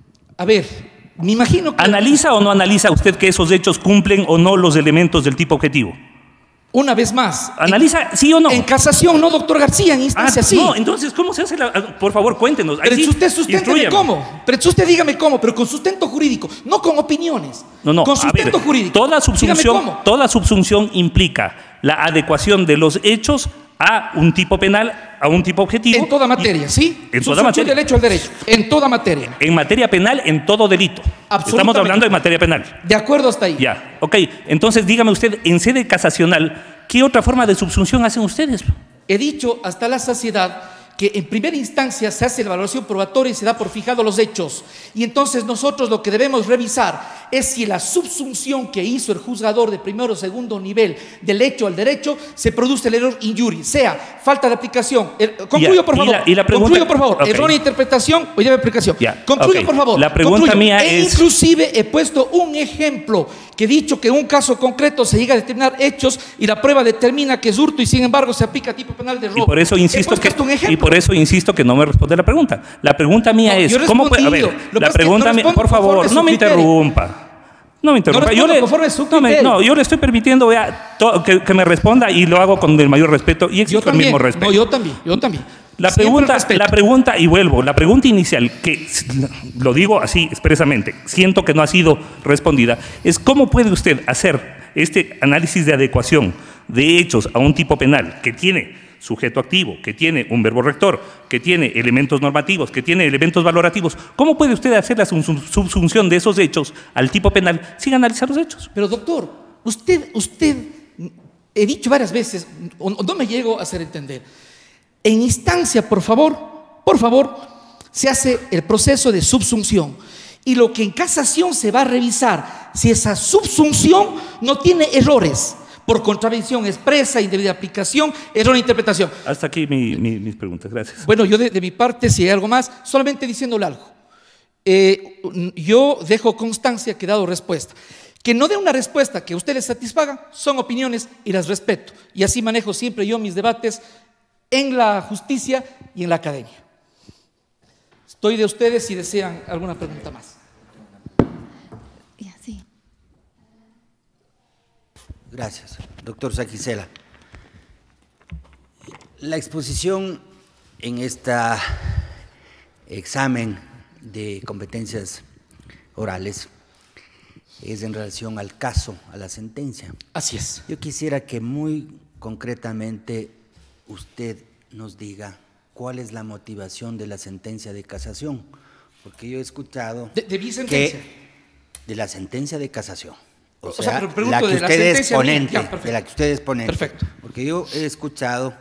S2: A ver, me imagino que...
S5: ¿Analiza o no analiza usted que esos hechos cumplen o no los elementos del tipo objetivo?
S2: Una vez más.
S5: ¿Analiza sí o no?
S2: En casación, no, doctor García, en
S5: Ah,
S2: instancia, sí.
S5: no, entonces, ¿cómo se hace la...? Por favor, cuéntenos. Ahí
S2: Pero
S5: sí,
S2: si usted sustente
S5: instrúyame.
S2: cómo. Pero si usted dígame cómo, pero con sustento jurídico, no con opiniones.
S5: No, no,
S2: con
S5: a
S2: sustento
S5: ver,
S2: jurídico.
S5: toda
S2: Dígame
S5: subsunción,
S2: cómo.
S5: toda subsunción implica la adecuación de los hechos a un tipo penal, a un tipo objetivo.
S2: En toda materia, ¿sí?
S5: En toda
S2: Subsunción
S5: materia.
S2: del hecho al derecho. En toda materia.
S5: En materia penal, en todo delito. Estamos
S2: Absolutamente.
S5: hablando de materia penal.
S2: De acuerdo hasta ahí.
S5: Ya, ok. Entonces, dígame usted, en sede casacional, ¿qué otra forma de subsunción hacen ustedes?
S2: He dicho hasta la saciedad que en primera instancia se hace la evaluación probatoria y se da por fijado los hechos. Y entonces nosotros lo que debemos revisar es si la subsunción que hizo el juzgador de primero o segundo nivel del hecho al derecho se produce el error injury, sea falta de aplicación. Er, concluyo,
S5: Ya,
S2: por
S5: y
S2: favor.
S5: la- y la pregunta-
S2: concluyo, por favor.
S5: ok.
S2: Errónea interpretación o de aplicación.
S5: Ya,
S2: Concluyo,
S5: ok.
S2: por favor.
S5: La pregunta
S2: Concluyo.
S5: mía
S2: E
S5: es-
S2: inclusive he puesto un ejemplo que he dicho que en un caso concreto se llega a determinar hechos y la prueba determina que es hurto y sin embargo se aplica tipo penal de robo.
S5: Y por eso
S2: He
S5: insisto
S2: puesto
S5: que
S2: hasta un ejemplo.
S5: y por eso insisto que no me responde la pregunta. La pregunta mía
S2: No,
S5: es
S2: yo he
S5: ¿cómo puede a ver,
S2: respondido. Lo que
S5: la
S2: pasa es que
S5: pregunta
S2: no
S5: mía,
S2: respondo
S5: por favor,
S2: conforme
S5: no
S2: su
S5: me
S2: criterio.
S5: interrumpa. No me interrumpa.
S2: respondo
S5: yo le,
S2: conforme su
S5: no, me-
S2: criterio.
S5: no, yo le estoy permitiendo vea, to- que, que me responda y lo hago con el mayor respeto y
S2: Yo
S5: exijo el
S2: también.
S5: mismo respeto.
S2: No, yo también. Yo también.
S5: La
S2: Siempre
S5: pregunta,
S2: respeto.
S5: la pregunta, y vuelvo, la pregunta inicial, que lo digo así expresamente, siento que no ha sido respondida, es ¿cómo puede usted hacer este análisis de adecuación de hechos a un tipo penal que tiene sujeto activo, que tiene un verbo rector, que tiene elementos normativos, que tiene elementos valorativos? ¿Cómo puede usted hacer la sub- subsunción de esos hechos al tipo penal sin analizar los hechos?
S2: Pero doctor, usted, usted, he dicho varias veces, o no no me llego a hacer entender. En instancia, por favor, por favor, se hace el proceso de subsunción. Y lo que en casación se va a revisar, si esa subsunción no tiene errores por contravención expresa, indebida aplicación, error de interpretación.
S5: Hasta aquí mi- mi- mis preguntas, gracias.
S2: Bueno, yo de, de mi parte, si hay algo más, solamente diciéndole algo. eh, yo dejo constancia que he dado respuesta. Que no dé una respuesta que a usted les satisfaga, son opiniones y las respeto. Y así manejo siempre yo mis debates en la justicia y en la academia. Estoy de ustedes si desean alguna pregunta más.
S1: Ya, sí.
S6: Gracias. Doctor Saquicela, la exposición en este examen de competencias orales es en relación al caso, a la sentencia.
S2: Así es.
S6: Yo quisiera que muy concretamente usted nos diga cuál es la motivación de la sentencia de casación, porque yo he escuchado
S2: ¿De, de mi sentencia?
S6: que de la sentencia de casación, o,
S2: O
S6: sea,
S2: sea, pero pregunto
S6: la que
S2: de la
S6: usted es
S2: sentencia mía.
S6: ponente,
S2: Ya, perfecto.
S6: de la que usted es ponente,
S2: Perfecto.
S6: porque yo he escuchado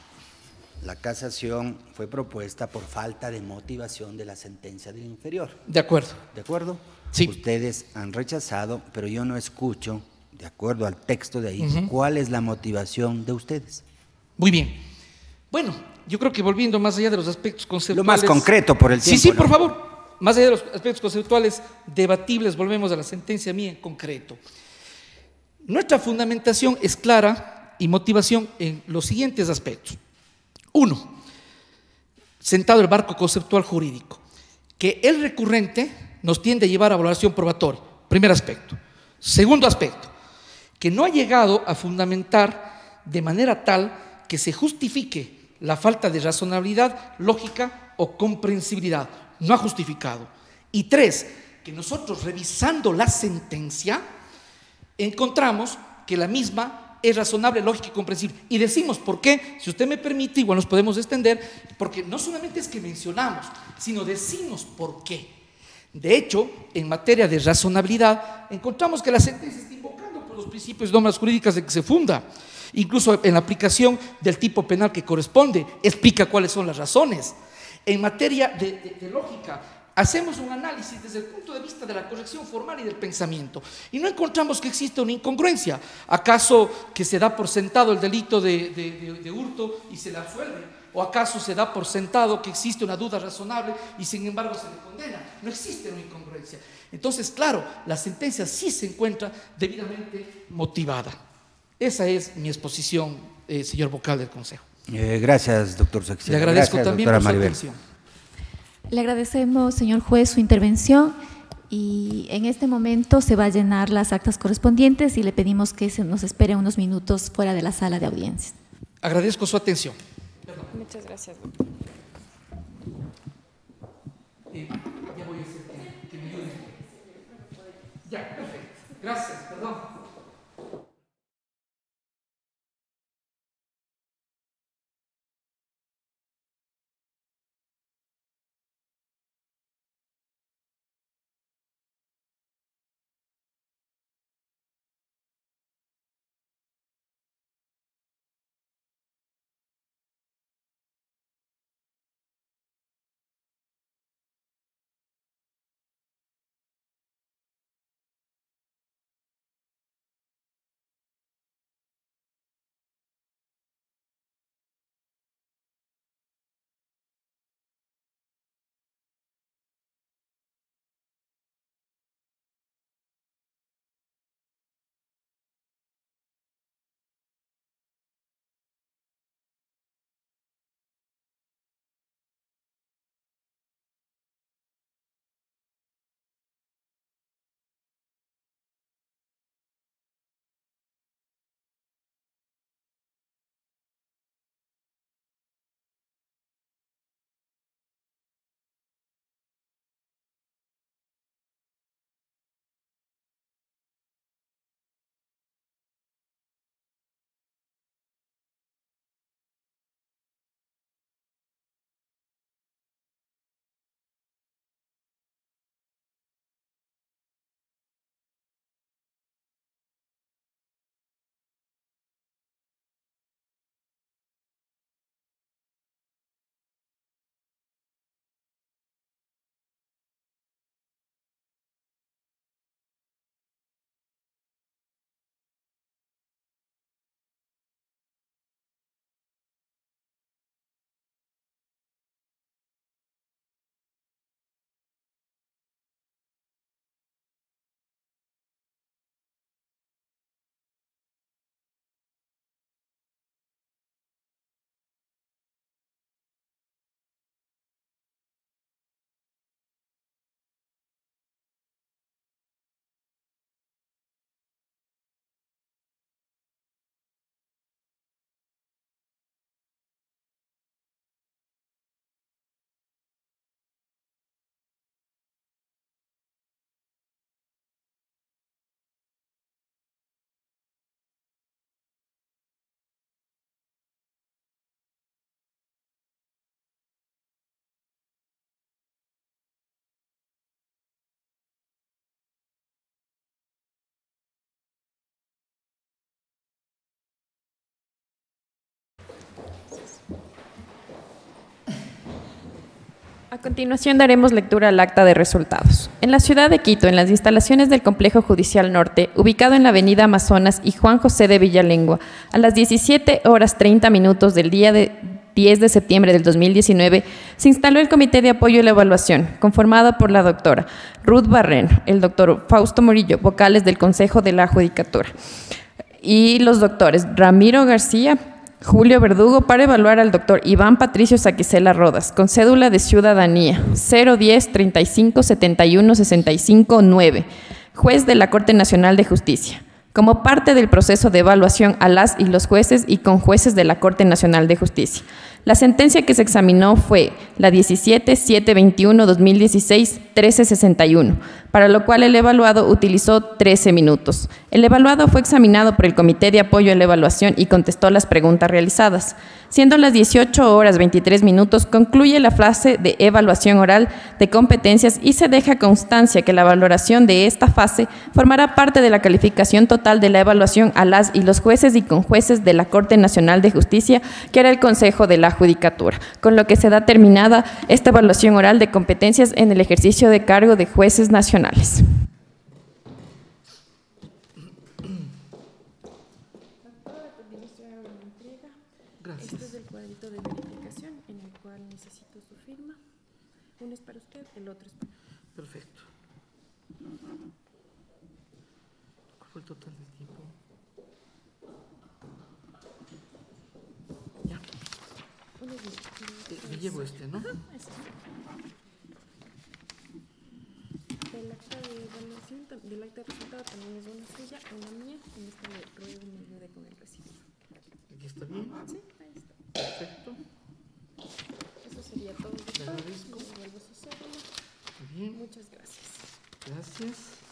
S6: la casación fue propuesta por falta de motivación de la sentencia del inferior.
S2: De acuerdo.
S6: ¿De acuerdo?
S2: Sí.
S6: Ustedes han rechazado, pero yo no escucho, de acuerdo al texto de ahí,
S2: Ujú.
S6: cuál es la motivación de ustedes.
S2: Muy bien. Bueno, yo creo que volviendo más allá de los aspectos conceptuales...
S6: Lo más concreto por el tiempo.
S2: Sí, sí,
S6: ¿no?
S2: por favor. Más allá de los aspectos conceptuales debatibles, volvemos a la sentencia mía en concreto. Nuestra fundamentación es clara y motivación en los siguientes aspectos. Uno, sentado el marco conceptual jurídico, que el recurrente nos tiende a llevar a valoración probatoria. Primer aspecto. Segundo aspecto, que no ha llegado a fundamentar de manera tal que se justifique la falta de razonabilidad, lógica o comprensibilidad. No ha justificado. Y tres, que nosotros revisando la sentencia encontramos que la misma es razonable, lógica y comprensible. Y decimos por qué, si usted me permite, igual nos podemos extender, porque no solamente es que mencionamos, sino decimos por qué. De hecho, en materia de razonabilidad, encontramos que la sentencia está invocando por los principios y normas jurídicas de que se funda. Incluso en la aplicación del tipo penal que corresponde, explica cuáles son las razones. En materia de, de, de lógica, hacemos un análisis desde el punto de vista de la corrección formal y del pensamiento y no encontramos que exista una incongruencia. ¿Acaso que se da por sentado el delito de, de, de, de hurto y se le absuelve? ¿O acaso se da por sentado que existe una duda razonable y sin embargo se le condena? No existe una incongruencia. Entonces, claro, la sentencia sí se encuentra debidamente motivada. Esa es mi exposición, eh, señor vocal del Consejo.
S6: Eh, gracias, doctor Saquicela.
S2: Le agradezco
S6: Gracias,
S2: también
S6: doctora
S2: por su
S6: Maribel.
S2: atención.
S1: Le agradecemos, señor juez, su intervención y en este momento se va a llenar las actas correspondientes y le pedimos que se nos espere unos minutos fuera de la sala de audiencias.
S2: Agradezco su atención.
S3: Muchas gracias, doctor.
S2: Eh, ya voy a hacer que, que me ayuden. Ya, perfecto. Gracias, perdón.
S3: A continuación daremos lectura al acta de resultados. En la ciudad de Quito, en las instalaciones del Complejo Judicial Norte, ubicado en la avenida Amazonas y Juan José de Villalengua, a las diecisiete horas treinta minutos del día de diez de septiembre del dos mil diecinueve, se instaló el Comité de Apoyo a la Evaluación, conformado por la doctora Ruth Barreno, el doctor Fausto Murillo, vocales del Consejo de la Judicatura, y los doctores Ramiro García, Julio Verdugo, para evaluar al doctor Iván Patricio Saquicela Rodas, con cédula de ciudadanía cero diez treinta y cinco setenta y uno sesenta y cinco nueve, juez de la Corte Nacional de Justicia, como parte del proceso de evaluación a las y los jueces y con jueces de la Corte Nacional de Justicia. La sentencia que se examinó fue la diecisiete setecientos veintiuno dos mil dieciséis trece sesenta y uno, para lo cual el evaluado utilizó trece minutos. El evaluado fue examinado por el Comité de Apoyo a la Evaluación y contestó las preguntas realizadas. Siendo las dieciocho horas veintitrés minutos, concluye la fase de evaluación oral de competencias y se deja constancia que la valoración de esta fase formará parte de la calificación total de la evaluación a las y los jueces y con jueces de la Corte Nacional de Justicia, que era el Consejo de la Judicatura, con lo que se da terminada esta evaluación oral de competencias en el ejercicio de cargo de jueces nacionales.
S7: Gracias. Este es el cuadrito de verificación en el cual necesito su firma. Uno es para usted, el otro es para...
S2: Perfecto. ¿Cuál fue el total del tiempo? Ya. Me llevo este, ¿no?
S7: Ajá, eso. Del acta de evaluación, del acta de resultado también es una suya, una mía, en esta le ruego me ayude con el recibo.
S2: ¿Aquí está bien?
S7: Sí, ahí está.
S2: Perfecto.
S7: Eso sería todo.
S2: Le agradezco.
S7: Devuelvo su cédula.
S2: Muy bien.
S7: Muchas gracias.
S2: Gracias.